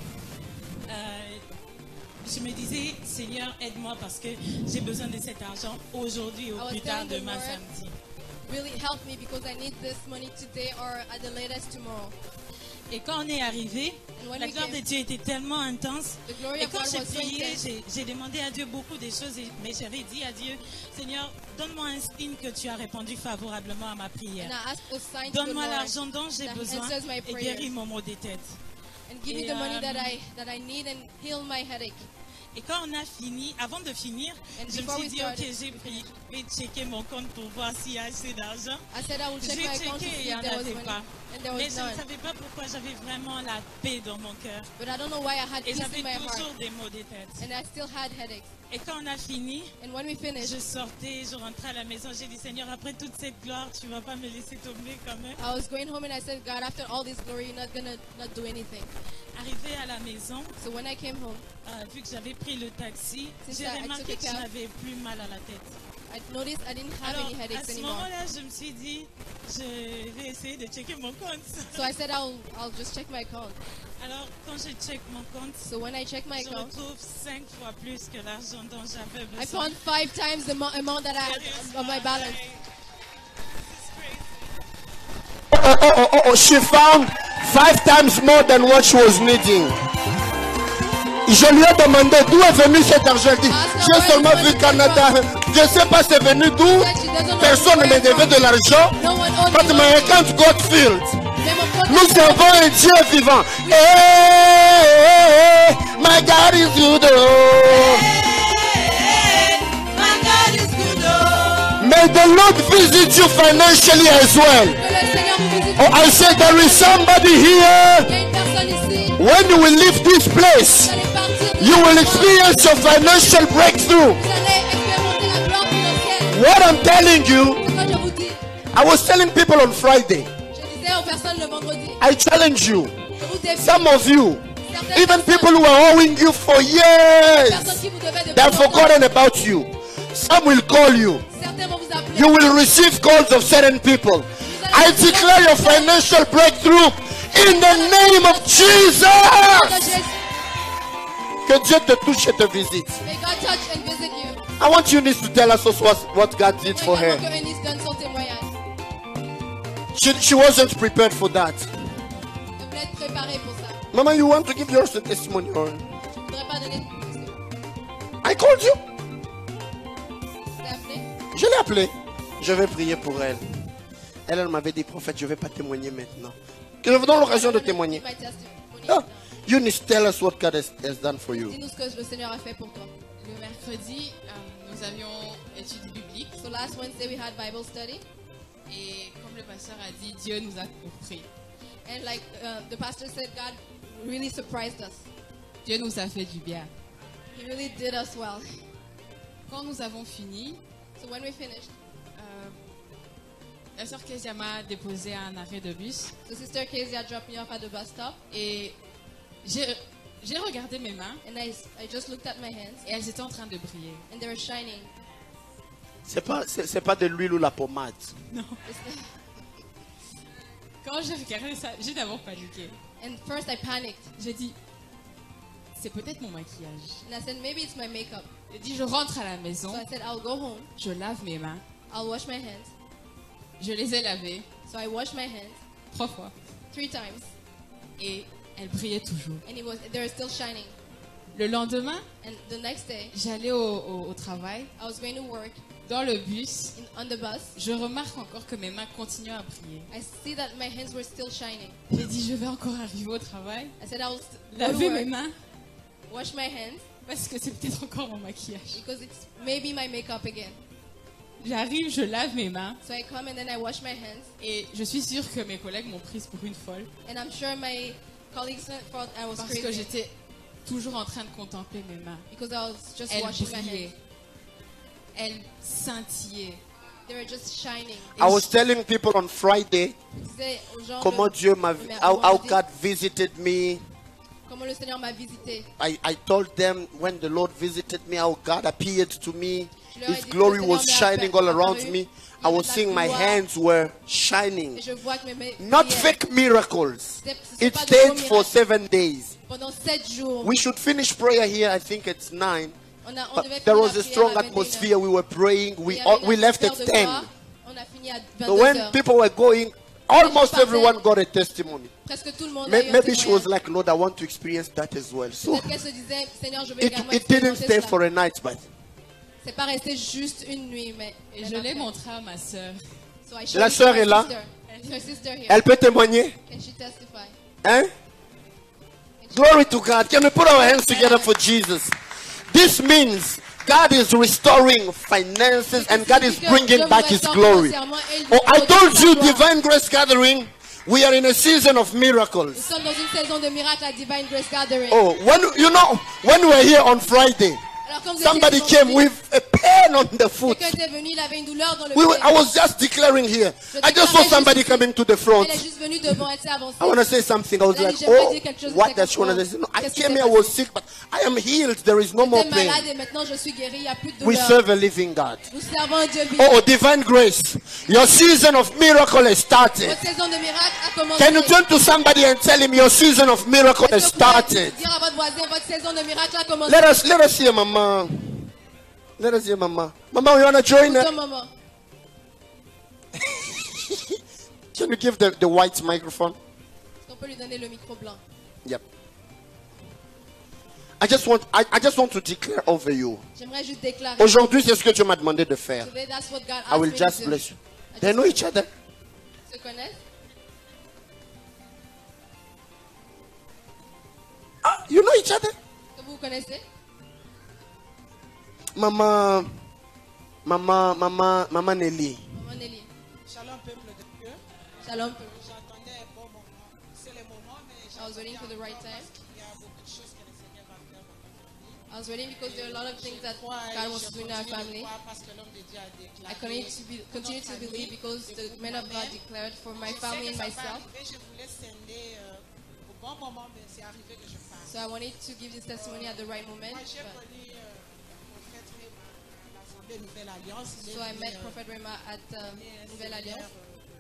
je me disais, Seigneur, aide-moi parce que j'ai besoin de cet argent aujourd'hui ou I was plus tard telling the demain Lord, samedi. really help me because I need this money today or at the latest tomorrow. Et quand on est arrivé, And when la we gloire came, de Dieu était tellement intense. the glory Et of quand God j'ai was so prié, intense. j'ai demandé à Dieu beaucoup de choses, mais j'avais dit à Dieu, Seigneur, donne-moi un signe que tu as répondu favorablement à ma prière. And I asked a sign to the Donne-moi Lord l'argent dont j'ai that besoin answers my et prayers. guéris mon mot de tête. and give me Et, the money that I need and heal my headache. Et quand on a fini, avant de finir, And je me before suis we dit, started, ok, j'ai vais checker mon compte pour voir s'il y a assez d'argent. I said I will check J'ai my account to checké et il see n'y if en there was avait money. pas. And there Mais was je ne none. savais pas pourquoi j'avais vraiment la paix dans mon cœur. But I don't know why I had Et peace j'avais in my heart. toujours des maux de tête. And I still had headaches. Et quand on a fini, And when we finished, je sortais, je rentrais à la maison, j'ai dit, Seigneur, après toute cette gloire, tu ne vas pas me laisser tomber quand même. I was going home and I said, God, after all this glory, you're not gonna not do anything. Arrivé à la maison, So when I came home, vu que j'avais pris le taxi, Since j'ai I remarqué took a que je cab, n'avais plus mal à la tête. I noticed I didn't have Alors, any à headaches ce anymore. moment-là, je me suis dit, je vais essayer de checker mon compte. So I said I'll just check my account. Alors, quand je check mon compte, So when I check my je account, retrouve 5 fois plus que l'argent dont j'avais I besoin. found 5 times the amount that I had on my balance. She found 5 times more than what she was needing. Je lui ai demandé d'où est venu cet argent. Elle dit, j'ai seulement vu le Canada. Je ne sais pas c'est venu d'où. Personne ne me devait de l'argent. No one owed But me my money. account got filled. Mais mon compte Nous avons un Dieu vivant. Hey, my God is good. Oh. My God is good, oh. May the Lord visit you financially as well. Que le Seigneur vous visite. Oh, I said there is somebody Il here. y a une personne ici. When you will leave this place, Vous allez partir. you will experience your financial breakthrough. Vous allez expérimenter la gloire financière. What I'm telling you, C'est ce que je vous dis. I was telling people on Friday, Je disais aux personnes le vendredi. I challenge you. Je vous défie. Some of you, Certaines even personnes, people who are owing you for years, personnes qui vous devaient they have depuis longtemps, forgotten about you. Some will call you. certains vont vous appeler. You will receive calls of certain people. I declare your financial breakthrough in the name of Jesus. Que Dieu te touche et te visite. May God touch and visit you. I want Eunice to tell us also what God did for her. Que Eunice donne son témoignage. She wasn't prepared for that. Je voulais être préparée pour ça. Mama, you want to give yours a testimony? Or... Je ne voudrais pas donner. I called you. T'es appelé? Je l'ai appelée. Je vais prier pour elle. Elle m'avait dit, prophète, je ne vais pas témoigner maintenant. Que je vous donne l'occasion de témoigner. My testimony. Ah, Eunice, tell us what God has done for you. Dis-nous ce que le Seigneur a fait pour toi. Le mercredi, nous avions étude biblique So last Wednesday we had Bible study, et comme le pasteur a dit, Dieu nous a compris. and like the pastor said, God really surprised us. Dieu nous a fait du bien. He really did us well. Quand nous avons fini, So when we finished, la sœur Kezia m'a déposé à un arrêt de bus so Sister Kezia dropped me off at the bus stop, et j'ai regardé mes mains and I just looked at my hands, et elles étaient en train de briller. and they were shining. C'est pas de l'huile ou la pommade. Quand j'ai regardé ça, j'ai d'abord paniqué. And first I panicked, J'ai dit, c'est peut-être mon maquillage. and I said maybe it's my makeup. J'ai dit, je rentre à la maison, So I said I'll go home, je lave mes mains, I'll wash my hands. je les ai lavées So I washed my hands 3 fois 3 times, et elles brillaient toujours. and they were still shining. Le lendemain, And the next day, j'allais au travail. I was going to work Dans le bus, on the bus. je remarque encore que mes mains continuent à briller. I see that my hands were still shining. J'ai dit, je vais encore arriver au travail, I said I will go to laver mes work, mains, wash my hands, parce que c'est peut-être encore mon maquillage. because it's maybe my makeup again. J'arrive, je lave mes mains, So I come and then I wash my hands, et je suis sûre que mes collègues m'ont prise pour une folle, and I'm sure my colleagues thought I was parce que crazy j'étais toujours en train de contempler mes mains. because I was just Elles washing my brillaient. hands. Elles scintillaient. They were just shining. I was telling people on Friday Je disais aux gens comment Dieu m'a, how God visited me. comment le Seigneur m'a visité. I told them when the Lord visited me, how God appeared to me. Je leur ai His dit que glory le was Seigneur shining m'est all around apparu. me. Il I y avait was de la seeing my gloire. hands were shining. Et je vois que mes mains Not brillaient. fake miracles. Ce sont It pas de stayed faux for miracles. 7 days. Pendant 7 jours, We should finish prayer here. I think it's 9. on But devait there finir was la a prière strong à 21 atmosphere. heures. We were praying. Il We y avait une we left at atmosphère de 10. gloire. On a fini à 22 So when heures. people were going, almost everyone got a testimony. Presque tout le monde a eu un Maybe she was témoignage. like, Lord, I want to experience that as well. So Peut-être qu'elle se disait, Seigneur, je veux it, également it didn't expérimenter stay cela. for a night, but C'est pas resté juste une nuit, mais Et je l'ai montré à ma sœur. So I showed La it to sœur my est là. sister. Is her sister here? elle peut témoigner. Can she testify? Hein? Glory to God. Can we put our hands together for Jesus? This means God is restoring finances and God is bringing back His glory. Oh, I told you, Divine Grace Gathering, we are in a season of Nous miracles. sommes dans une saison de miracles à Divine Grace Gathering. Oh, when we were here on Friday, Alors, comme vous somebody étiez came vendredi, with a pain on the foot. quelqu'un était venu, il avait une douleur dans le I pied. was just declaring here. I just saw somebody coming to the front. Elle est juste venue devant, elle s'est avancée. I want to say something. I was Elle a like, dit, j'aimerais oh, dire quelque chose. what C'était does she want to comme, say? No, I qu'est-ce qui came s'est here, I was passé? sick, but I am healed. There is no more J'étais pain. malade et maintenant je suis guérie, il n'y a plus de We douleur. serve a living God. Nous servons un Dieu vivant. Oh, Divine Grace. Your season of miracle has started. Votre saison de miracle a commencé. Can you turn to somebody and tell him your season of miracle has Est-ce que vous pouvez started? dire à votre voisin, votre saison de miracle a commencé. Let us hear Mama. Let us hear Mama. Mama, you want to join Écoutons, us? maman. Can you give the white microphone? Est-ce qu'on peut lui donner le micro blanc? Yep. I just want to declare over you. J'aimerais juste déclarer. Aujourd'hui, c'est ce que Dieu m'a demandé de faire. Today, that's what God I will asked me to just do. bless you. They know each other. Se connaissent? Ah, you know each other? Que vous vous connaissez? Mama Nelly. Maman Nelly. Shalom, peuple de Dieu. Shalom. J'attendais un bon moment. C'est le moment, mais I was waiting for the right time. il y a beaucoup de choses que le Seigneur va faire dans ma famille. I was waiting because there are a lot of things that Pourquoi God wants to do in our je continue de family. croire parce que l'homme de Dieu a I déclaré. continue to believe because the man of God declared for my Je sais family que and ça va myself. arriver, je voulais sceller au bon moment, mais c'est arrivé que je parte. So I wanted to give this testimony at the right moment. Moi, j'ai but- connu le prophète Réma à l'Assemblée Nouvelle Alliance. Il So est I venu, met Prophet Rema at Nouvelle Alliance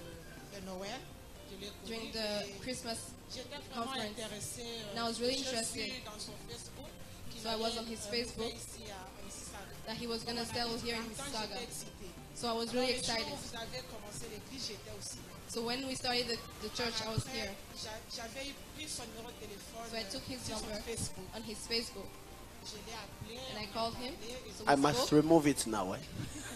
de Noël. Je l'ai during connu the et Christmas j'étais vraiment conference. intéressée. And I was really Je interested. suis dans son Facebook. qu'il So I was allait, on his louer Facebook. ici à Mississauga. that he was going to sell here in En même temps, Mississauga. j'étais excitée. So I was really Alors, le jour excited. où vous avez commencé l'église, j'étais aussi là. So when we started the church, I was Après, here. j'avais pris son numéro de téléphone So I took his sur son number Facebook. on his Facebook Je l'ai appelé. and I on a called him. parlé, et So I we must spoke. remove it now. Eh?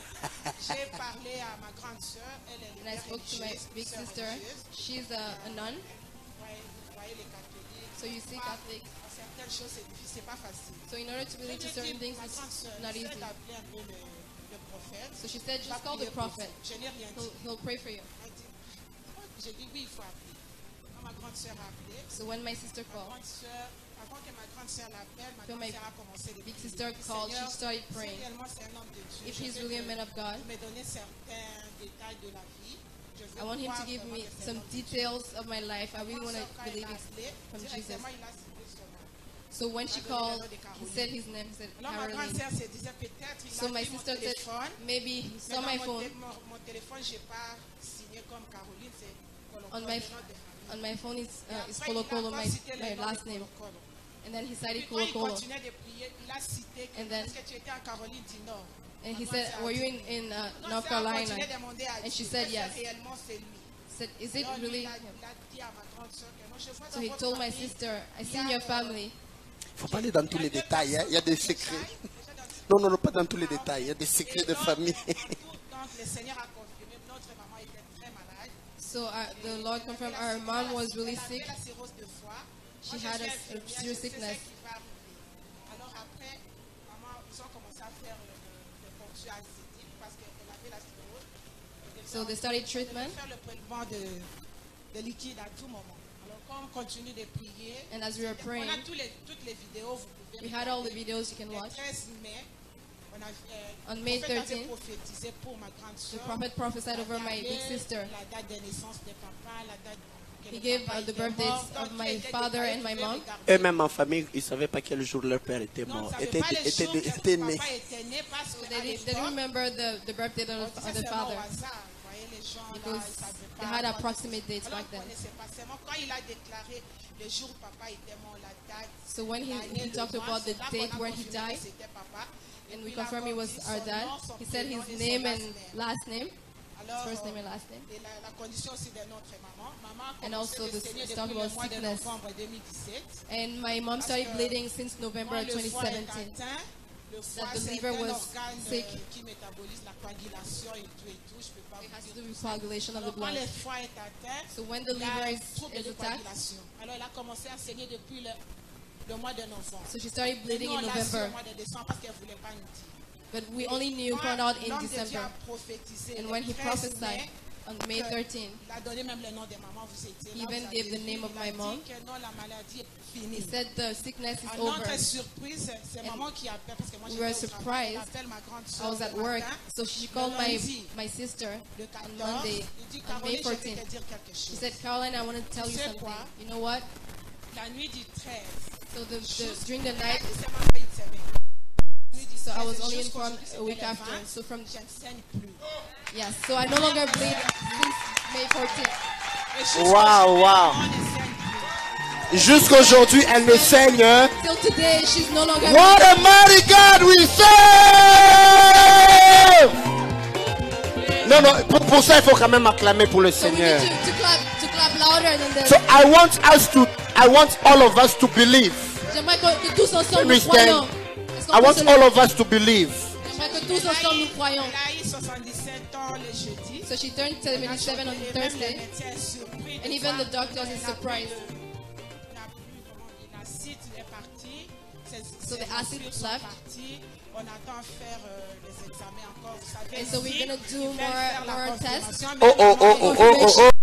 J'ai parlé à ma grande sœur. Elle est And I une spoke to my religieuse, big sœur sister. religieuse. She's a nun. Vous voyez les catholiques. So you see Catholics. Certaines choses, c'est difficile, c'est pas facile. So in order to believe to certain things, Ma it's grande sœur, not essaie easy. d'appeler un peu le prophète. So she said, Va just call the prier pour prophet. vous. Je n'ai rien dit. He'll pray for you. Elle dit, j'ai dit oui, il faut appeler. Quand ma grande sœur a appelé, So when my sister ma called, grande sœur, avant que ma grande sœur l'appelle, ma When grande my sœur a commencé de big prier. sister called, she Seigneur, started si praying. réellement c'est un homme de Dieu, If je he's veux really a que man of God, vous me donnez certains détails de la vie. Je veux I want him to croire give vraiment me que c'est some un homme de Dieu. details of my life. I really want to Quand il believe a it's appelé, from Jesus. directement, il a cité son nom. So when she called, he said his name. He said Alors ma grande Caroline. sœur se disait peut-être il So a my pris mon sister said téléphone. maybe he Mais saw dans my mon phone. mon téléphone, j'ai pas signé comme Caroline, c'est Colocolo, On my le nom de famille. on my phone is Après, Colo il a Colo, encore my cité le nom de last name. Colocolo. And then he cited Puis quand Colo il Colo. continuait de prier, il a cité que And then- est-ce que tu étais en Caroline du Nord? And Ma he grande said, sœur a were you dit in Ma North grande sœur a Carolina? continué de demander à And she Dieu, said est-ce que yes. réellement c'est lui? Said, is it Alors, lui, really il a him? dit à ma grande sœur que non, je vois So dans he votre told my famille, sister, I see in your family. Il faut pas aller dans tous les détails. Hein? Il y a des secrets. Non, pas dans tous les détails. Il y a des secrets de famille. Donc le Seigneur a confirmé, notre maman était très malade. So the Lord confirmed our mom was really sick. Elle avait la cirrhose de foie. She Moi, je had suis a infirmière, serious je sais sickness. ce qui va arriver. Alors après, maman, ils ont commencé à faire le ponction acétique parce qu'elle avait la cirrhose. So they started treatment. Faire le prélèvement de liquide à tout moment. Alors quand on continue de prier, And as we were on praying, a toutes les vidéos vidéos, vous pouvez We had all the videos you can Le watch. 13 mai, On May le prophète avait 13th, prophétisé pour ma grande the sœur. prophet prophesied over my Il y big avait sister. La date de naissance de papa, la date que He le gave papa the était birthdays mort. of Donc, my il était father déclaré, and my vous pouvez mom. regarder. Eux-mêmes en famille, ils ne savaient pas quel jour leur père était Non, mort, ça ne était, pas les était, jours que était né. papa était né parce So que they à didn't l'époque, remember the birthday on of disait the seulement au father hasard. Vous voyez, les gens là, because ils savaient they pas. had approximate dates Alors, back on then. connaissait pas seulement quand il a déclaré le jour où papa était mort, la date. So when he l'année, le talked mois, about the c'est là qu'on date a where he confirmé que died, c'était papa. Et and puis we là, confirmed he comme was dit, our son dad, nom, son he said prénom his et son name last and name. last name, Alors, his first name and last name. et la condition aussi de notre maman. Maman a And commencé also le this Seigneur talk depuis le about mois de sickness. novembre 2017. And my mom started bleeding since November Quand le foie est 2017. atteint, le foie, That the c'est liver un was organe sick. qui métabolise la coagulation et tout. Je peux pas It vous has dire to do tout with ça. coagulation of the Alors, quand blood. le foie est atteint, So when the il y a liver un trouble is de attacked, coagulation. Alors, il a commencé à saigner depuis le mois de novembre. so she started Et bleeding nous, in on l'a su November. au mois de décembre parce qu'elle ne voulait pas nous dire. But we only Et found quand out in l'homme de Dieu December. a prophétisé And le when he 13 prophesied mai, on May 13th, il a donné même le nom de maman, vous étiez là, He even vous gave avez the vu, name of il a my dit mom. que non, la maladie est he finie. said the sickness is À over. notre surprise, c'est maman qui appelle parce que moi We j'étais were au travail. Elle surprised. appelle ma grande I sœur was at le work, matin, so she le called lundi, my sister le on 14. Monday, Il dit, on May Caroline, je vais te 14th. dire quelque She chose. said, Caroline, I want to tell you Tu sais something. quoi? You know what? La nuit du 13. So during the night, C'est même pas une semaine. Nuit du so I 13, was only jusqu'au informed jour a week c'était le after. 20, So from je ne saigne plus. yes, so I no longer bleed since May 14th. Et jusqu'au Wow, jour, wow. maman ne saigne plus. Jusqu'aujourd'hui, elle ne saigne. Hein? Till today, she's no longer. What a mighty God we serve! Non, non, pour ça, il faut quand même acclamer pour le So we need Seigneur. to clap louder than So this. I want all of us to believe. J'aimerais que tous ensemble nous Please croyons. stand. Est-ce I qu'on peut want se all lever? of us to believe. J'aimerais que tous ensemble nous croyons. Elle a eu 77 ans le jeudi. So she turned 77 on Et même le Thursday, médecin est surpris de and even voir the doctors qu'elle is n'a surprised. L'acide est parti. So the acid sont left. partis. On attend faire les examens encore. Vous savez, And so we're ici, gonna do ils veulent faire la more tests. confirmation, Oh oh oh oh oh oh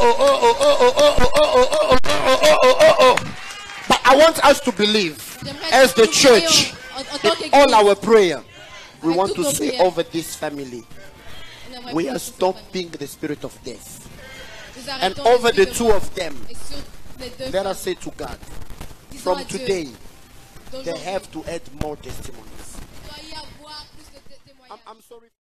oh. But I want us to believe, as the church, in all our prayer, we want to say over this family, we are stopping the spirit of death. And over the two of them, let us say to God, from today, they have to add more testimonies. I'm sorry.